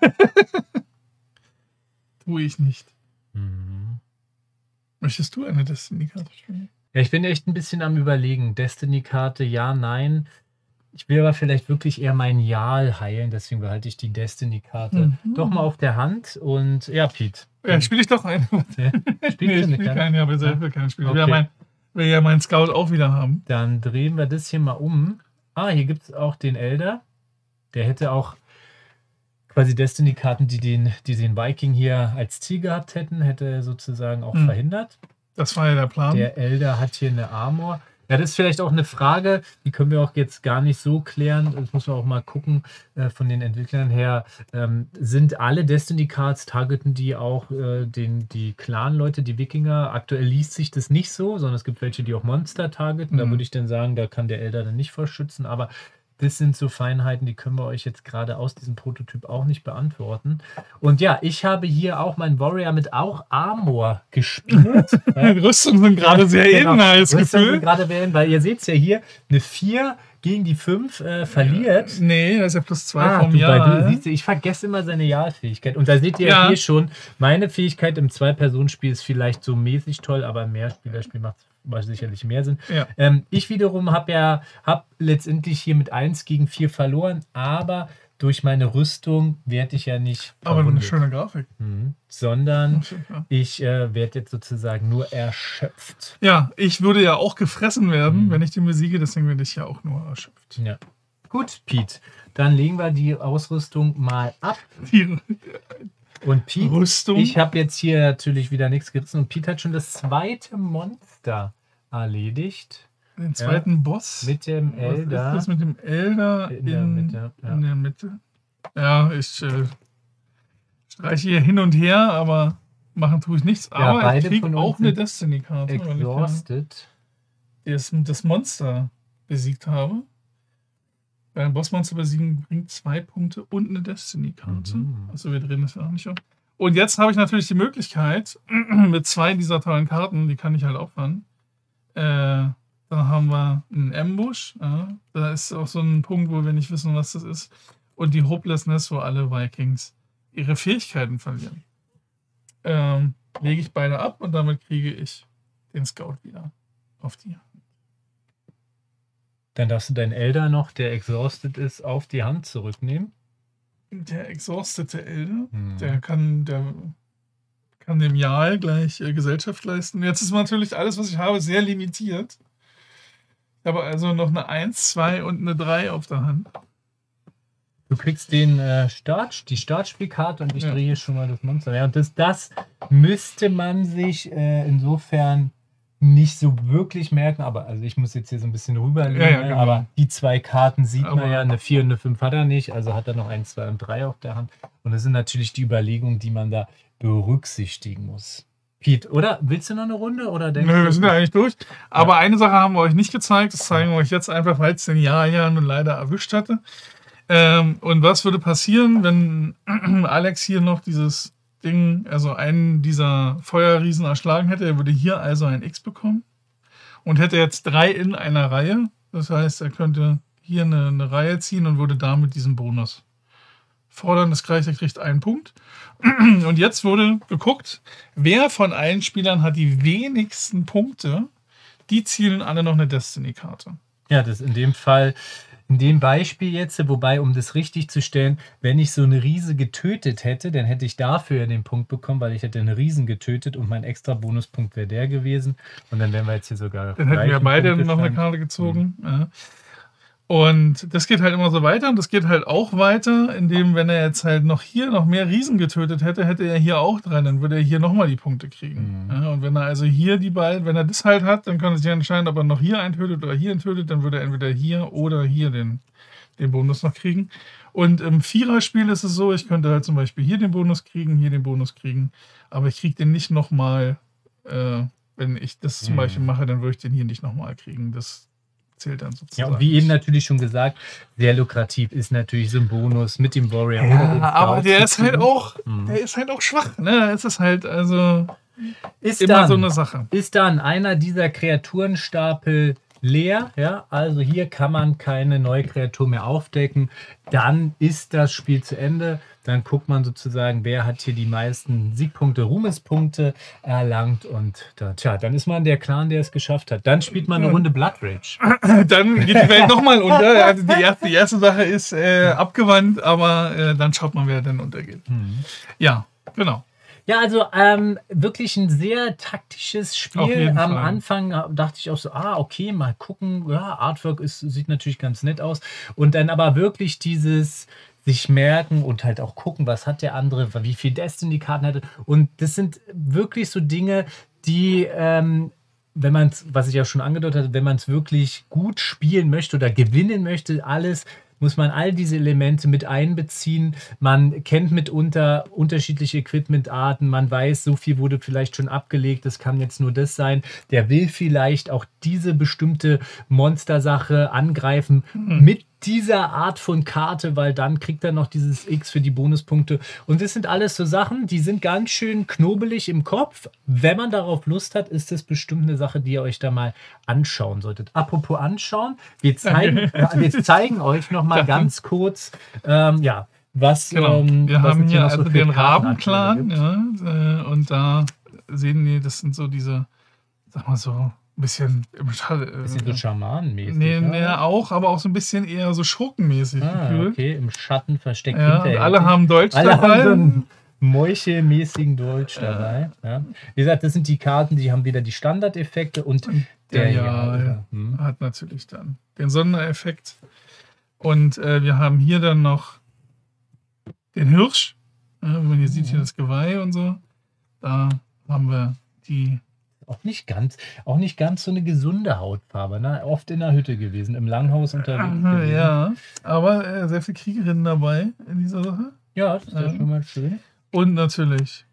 Tue ich nicht.
Mhm.
Möchtest du eine Destiny-Karte spielen?
Ja, ich bin echt ein bisschen am Überlegen. Destiny-Karte, ja, nein. Ich will aber vielleicht wirklich eher mein Jal heilen, deswegen behalte ich die Destiny-Karte
Mhm.
doch mal auf der Hand. Und ja, Pete.
Ja, spiele ich doch eine.
Ja,
Nee,
spielst
ich
du eine
spiele
Karte?
keinen, ja, aber selber keinen Spiel. Ich will,
Okay.
ja mein, will ja meinen Scout auch wieder haben.
Dann drehen wir das hier mal um. Ah, hier gibt es auch den Elder. Der hätte auch quasi Destiny-Karten, die den, die den Viking hier als Ziel gehabt hätten, hätte er sozusagen auch
Hm.
verhindert.
Das war ja der Plan.
Der Elder hat hier eine Armor. Ja, das ist vielleicht auch eine Frage, die können wir auch jetzt gar nicht so klären. Das muss man auch mal gucken äh, von den Entwicklern her. Ähm, sind alle Destiny-Cards, targeten die auch äh, den, die Clan-Leute, die Wikinger? Aktuell liest sich das nicht so, sondern es gibt welche, die auch Monster targeten. Da
Mhm.
würde ich dann sagen, da kann der Elder dann nicht vorschützen. Aber das sind so Feinheiten, die können wir euch jetzt gerade aus diesem Prototyp auch nicht beantworten. Und ja, ich habe hier auch meinen Warrior mit auch Armor gespielt. Ja.
Rüstungen sind gerade sehr
Genau.
innen, als
Rüstung sind
Gefühl.
gerade wählen, weil ihr seht es ja hier, eine vier gegen die fünf äh, verliert.
Nee, das ist ja plus zwei
Ah,
vom
du, weil
Jahr.
du, siehst du, ich vergesse immer seine Jahrfähigkeit. Und da seht ihr
Ja.
hier schon, meine Fähigkeit im Zwei-Personen-Spiel ist vielleicht so mäßig toll, aber im Mehrspielerspiel macht es sicherlich mehr Sinn.
Ja.
Ähm, ich wiederum habe ja hab letztendlich hier mit eins gegen vier verloren, aber durch meine Rüstung werde ich ja nicht
Aber eine
verwundet.
schöne Grafik.
Mhm. Sondern
Ja.
ich äh, werde jetzt sozusagen nur erschöpft.
Ja, ich würde ja auch gefressen werden,
Mhm.
wenn ich den besiege, deswegen werde ich ja auch nur erschöpft.
Ja. Gut, Pete. Dann legen wir die Ausrüstung mal ab.
Die
Und Pete,
Rüstung.
ich habe jetzt hier natürlich wieder nichts gerissen. Und Pete hat schon das zweite Monster erledigt.
den zweiten Boss.
Mit dem
Was ist
Elder.
das mit dem Elder
In
in,
der Mitte, ja.
in der Mitte? Ja, ich äh, streiche hier hin und her, aber machen tue ich nichts.
Ja,
Aber
beide
ich kriege
von uns
auch eine
sind
Destiny-Karte, weil ich ja
Exhausted.
das, das Monster besiegt habe. Weil ein Bossmonster besiegen bringt zwei Punkte und eine Destiny-Karte.
Mhm.
Also wir drehen das ja auch nicht um. Und jetzt habe ich natürlich die Möglichkeit, mit zwei dieser tollen Karten, die kann ich halt opfern. Äh, da haben wir einen Ambush. Ja. Da ist auch so ein Punkt, wo wir nicht wissen, was das ist. Und die Hopelessness, wo alle Vikings ihre Fähigkeiten verlieren. Ähm, lege ich beide ab und damit kriege ich den Scout wieder auf die Hand.
Dann darfst du deinen Elder noch, der exhausted ist, auf die Hand zurücknehmen.
Der exhaustete Elder,
Mhm.
der kann, der kann dem Jarl gleich äh, Gesellschaft leisten. Jetzt ist natürlich alles, was ich habe, sehr limitiert. Ich habe also noch eine eins, zwei und eine drei auf der Hand.
Du kriegst den äh, Start, die Startspielkarte und ich
Ja.
drehe schon mal das Monster. Ja, und das, das müsste man sich äh, insofern nicht so wirklich merken, aber also ich muss jetzt hier so ein bisschen rüberlegen,
Ja, ja,
ne?
genau.
aber die zwei Karten sieht
Aber-
man ja, eine vier und eine fünf hat er nicht, also hat er noch eins, zwei und drei auf der Hand. Und das sind natürlich die Überlegungen, die man da berücksichtigen muss. Pete, oder? Willst du noch eine Runde? Oder denkst
Nö,
du,
wir sind ja eigentlich durch. Aber eine Sache haben wir euch nicht gezeigt. Das zeigen wir euch jetzt einfach, weil es den Jahr ja nun leider erwischt hatte. Ähm, und was würde passieren, wenn Alex hier noch dieses Ding, also einen dieser Feuerriesen erschlagen hätte? Er würde hier also ein X bekommen und hätte jetzt drei in einer Reihe. Das heißt, er könnte hier eine, eine Reihe ziehen und würde damit diesen Bonus fordern. Das gleiche, er kriegt einen Punkt. Und jetzt wurde geguckt, wer von allen Spielern hat die wenigsten Punkte. Die zielen alle noch eine Destiny-Karte.
Ja, das in dem Fall, in dem Beispiel jetzt, wobei, um das richtig zu stellen, wenn ich so eine Riese getötet hätte, dann hätte ich dafür den Punkt bekommen, weil ich hätte einen Riesen getötet und mein extra Bonuspunkt wäre der gewesen. Und dann wären wir jetzt hier sogar.
Dann hätten wir beide noch eine Karte gezogen. Ja. Und das geht halt immer so weiter. Und das geht halt auch weiter, indem, wenn er jetzt halt noch hier noch mehr Riesen getötet hätte, hätte er hier auch drei. Dann würde er hier nochmal die Punkte kriegen.
Mhm.
Ja, und wenn er also hier die beiden, wenn er das halt hat, dann kann er sich entscheiden, ob er noch hier einen tötet oder hier einen tötet. Dann würde er entweder hier oder hier den, den Bonus noch kriegen. Und im Viererspiel ist es so, ich könnte halt zum Beispiel hier den Bonus kriegen, hier den Bonus kriegen. Aber ich kriege den nicht nochmal äh, wenn ich das zum
Mhm.
Beispiel mache, dann würde ich den hier nicht nochmal kriegen. Das zählt dann
Ja,
sozusagen.
und wie eben natürlich schon gesagt, sehr lukrativ ist natürlich so ein Bonus mit dem Warrior.
Ja,
oder den
aber
Scouts
der
zu
ist halt
kriegen.
auch,
Mhm.
der ist halt auch schwach. Ne? Es ist halt also
Ist
immer
dann,
so eine Sache.
ist dann einer dieser Kreaturenstapel leer, ja, also hier kann man keine neue Kreatur mehr aufdecken, dann ist das Spiel zu Ende, dann guckt man sozusagen, wer hat hier die meisten Siegpunkte, Ruhmespunkte erlangt und da, tja, dann ist man der Clan, der es geschafft hat. Dann spielt man eine Runde Blood Rage.
Dann geht die Welt nochmal unter. Also die erste, die erste Sache ist äh, abgewandt, aber äh, dann schaut man, wer dann untergeht.
Mhm.
Ja, genau.
Ja, also ähm, wirklich ein sehr taktisches
Auf
Spiel.
jeden
Am
Fall.
Anfang äh, dachte ich auch so, ah, okay, mal gucken. Ja, Artwork ist, sieht natürlich ganz nett aus. Und dann aber wirklich dieses sich merken und halt auch gucken, was hat der andere, wie viel Destiny-Karten hatte. Und das sind wirklich so Dinge, die, ähm, wenn man es, was ich ja schon angedeutet hatte, wenn man es wirklich gut spielen möchte oder gewinnen möchte, alles, muss man all diese Elemente mit einbeziehen. Man kennt mitunter unterschiedliche Equipmentarten. Man weiß, so viel wurde vielleicht schon abgelegt. Das kann jetzt nur das sein. Der will vielleicht auch diese bestimmte Monstersache angreifen mit dieser Art von Karte, weil dann kriegt er noch dieses X für die Bonuspunkte. Und das sind alles so Sachen, die sind ganz schön knobelig im Kopf. Wenn man darauf Lust hat, ist das bestimmt eine Sache, die ihr euch da mal anschauen solltet. Apropos anschauen, wir zeigen, äh, wir zeigen euch noch mal ganz kurz, ähm, ja, was,
Genau.
ähm,
Wir
was
haben
es
hier
noch so
also
für
den
Kartenaktuelle
Rabenclan,
gibt.
ja, äh, und da sehen wir, das sind so diese, sag mal so, ein bisschen im Schall. Äh,
Bisschen so Schamanenmäßig.
nee,
ja?
nee, auch, aber auch so ein bisschen eher so schurkenmäßig
Ah,
gefühlt.
okay, im Schatten versteckt
Ja, und
hinterher.
alle haben Deutsch
Alle
dabei.
haben so einen meuchelmäßigen Deutsch dabei. Ja. Wie gesagt, das sind die Karten, die haben wieder die Standardeffekte und der,
Der
hier.
ja,
also, hm.
hat natürlich dann den Sondereffekt. Und äh, wir haben hier dann noch den Hirsch. Ja, wenn man hier sieht, hier das Geweih und so. Da haben wir die.
Auch nicht ganz, auch nicht ganz so eine gesunde Hautfarbe. Ne? Oft in der Hütte gewesen, im Langhaus unterwegs
Aha,
gewesen.
ja, aber äh, sehr viele Kriegerinnen dabei in dieser Sache.
Ja, das ist ja
Ja.
schon mal schön.
Und natürlich.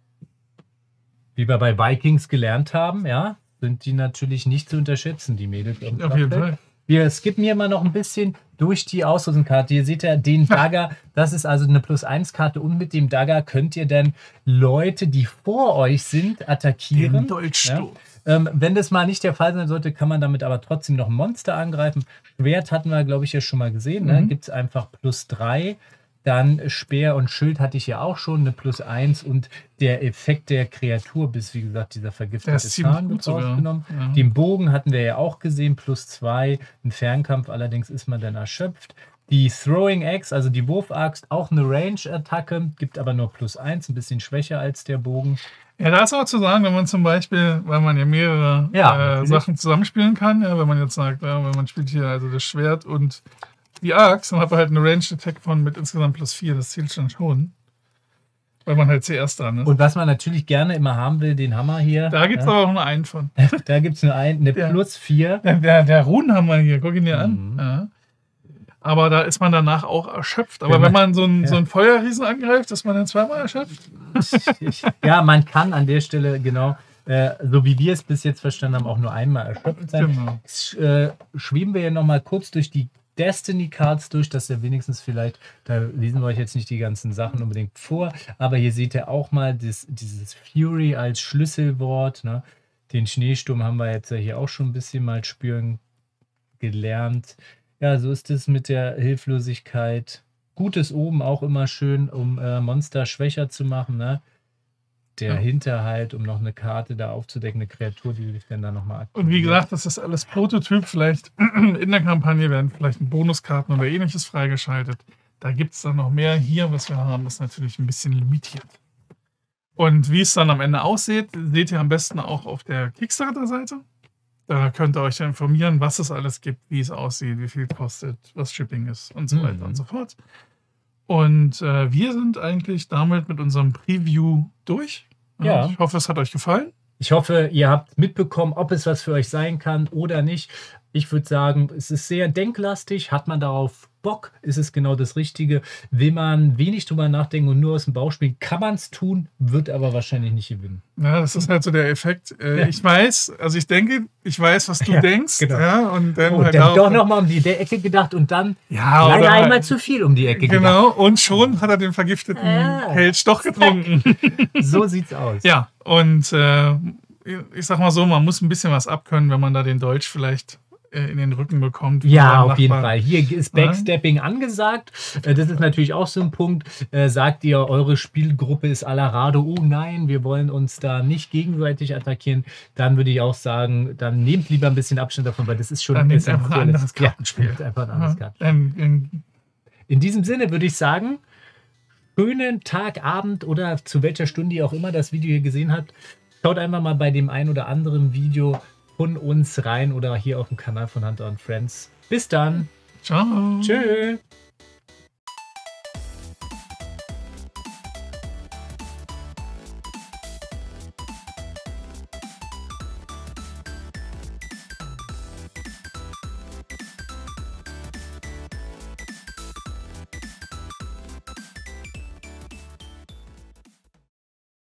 Wie wir bei Vikings gelernt haben, ja, sind die natürlich nicht zu unterschätzen, die Mädels. am
Auf jeden
Schlachtfeld.
Fall.
Wir skippen hier mal noch ein bisschen durch die Auslosungskarte. Hier seht ihr den Dagger. Das ist also eine Plus eins Karte. Und mit dem Dagger könnt ihr dann Leute, die vor euch sind, attackieren.
Den Dolchstoß.
Ja. Ähm, wenn das mal nicht der Fall sein sollte, kann man damit aber trotzdem noch ein Monster angreifen. Schwert hatten wir, glaube ich, ja schon mal gesehen. Ne?
Mhm.
Gibt es einfach plus drei. Dann Speer und Schild hatte ich ja auch schon, eine plus eins. Und der Effekt der Kreatur, bis wie gesagt dieser
Der
vergiftete
ist ziemlich
Zahn
gut
wird
sogar.
rausgenommen.
Ja.
Den Bogen hatten wir ja auch gesehen, plus zwei. Ein Fernkampf, allerdings ist man dann erschöpft. Die Throwing Axe, also die Wurfaxt, auch eine Range-Attacke, gibt aber nur plus eins, ein bisschen schwächer als der Bogen.
Ja, da ist auch zu sagen, wenn man zum Beispiel, weil man ja mehrere
Ja,
äh,
natürlich.
Sachen zusammenspielen kann, ja, wenn man jetzt sagt, ja, wenn man spielt hier also das Schwert und die Axt, dann hat man halt eine Range-Attack von mit insgesamt plus vier, das zählt schon schon. Weil man halt zuerst dran ist.
Und was man natürlich gerne immer haben will, den Hammer hier.
Da gibt es
ja,
aber auch nur einen von.
da gibt es nur ein, eine
Ja.
plus vier.
Der, der, der Runenhammer hier, guck ihn dir an.
Mhm.
Ja. Aber da ist man danach auch erschöpft. Aber
Wenn
wenn
man-
man so einen,
ja.
so einen Feuerriesen angreift, ist man dann zweimal erschöpft.
Ja, man kann an der Stelle, genau, äh, so wie wir es bis jetzt verstanden haben, auch nur einmal erschöpft sein.
Genau.
Jetzt, äh, schweben wir ja nochmal kurz durch die Destiny Cards durch, dass ihr wenigstens vielleicht, da lesen wir euch jetzt nicht die ganzen Sachen unbedingt vor, aber hier seht ihr auch mal das, dieses Fury als Schlüsselwort. Ne? Den Schneesturm haben wir jetzt ja hier auch schon ein bisschen mal spüren gelernt. Ja, so ist es mit der Hilflosigkeit. Gutes oben auch immer schön, um äh, Monster schwächer zu machen. Ne? Der
Ja.
Hinterhalt, um noch eine Karte da aufzudecken, eine Kreatur, die sich dann da nochmal aktiviert.
Und wie gesagt, das ist alles Prototyp. Vielleicht in der Kampagne werden vielleicht Bonuskarten oder ähnliches freigeschaltet. Da gibt es dann noch mehr. Hier, was wir haben, ist natürlich ein bisschen limitiert. Und wie es dann am Ende aussieht, seht ihr am besten auch auf der Kickstarter-Seite. Da könnt ihr euch dann informieren, was es alles gibt, wie es aussieht, wie viel kostet, was Shipping ist und so
Mhm.
weiter und so fort. Und äh, wir sind eigentlich damit mit unserem Preview durch.
Ja.
Ich hoffe, es hat euch gefallen.
Ich hoffe, ihr habt mitbekommen, ob es was für euch sein kann oder nicht. Ich würde sagen, es ist sehr denklastig. Hat man darauf Bock, ist es genau das Richtige. Will man wenig drüber nachdenken und nur aus dem Bauch spielen, kann man es tun, wird aber wahrscheinlich nicht gewinnen.
Ja, das ist halt so der Effekt. Äh,
Ja.
Ich weiß, also ich denke, ich weiß, was du
Ja,
denkst.
genau.
Ja, und dann
Oh,
halt
dann
auch,
doch nochmal um die Ecke gedacht und dann
Ja,
leider
oder-
einmal zu viel um die Ecke
Genau, und schon hat er den vergifteten
Ja.
Kelch doch getrunken.
gedacht. So sieht's aus.
Ja, und äh, ich sag mal so, man muss ein bisschen was abkönnen, wenn man da den Dolch vielleicht äh, in den Rücken bekommt. von
Ja,
seinem
auf jeden
Nachbarn.
Fall. Hier ist Backstepping angesagt. Äh, Das ist natürlich auch so ein Punkt. Äh, Sagt ihr, eure Spielgruppe ist à la Rado, oh nein, wir wollen uns da nicht gegenseitig attackieren, dann würde ich auch sagen, dann nehmt lieber ein bisschen Abstand davon, weil das ist schon
Dann nehmt einfach ein
essentielles-
anderes Kartenspiel.
Ja, nehmt einfach ein anderes
Ja,
Kartenspiel.
dann, dann,
In diesem Sinne würde ich sagen, schönen Tag, Abend oder zu welcher Stunde ihr auch immer das Video hier gesehen habt. Schaut einfach mal bei dem ein oder anderen Video von uns rein oder hier auf dem Kanal von Hunter und Friends. Bis dann.
ciao.
Tschüss.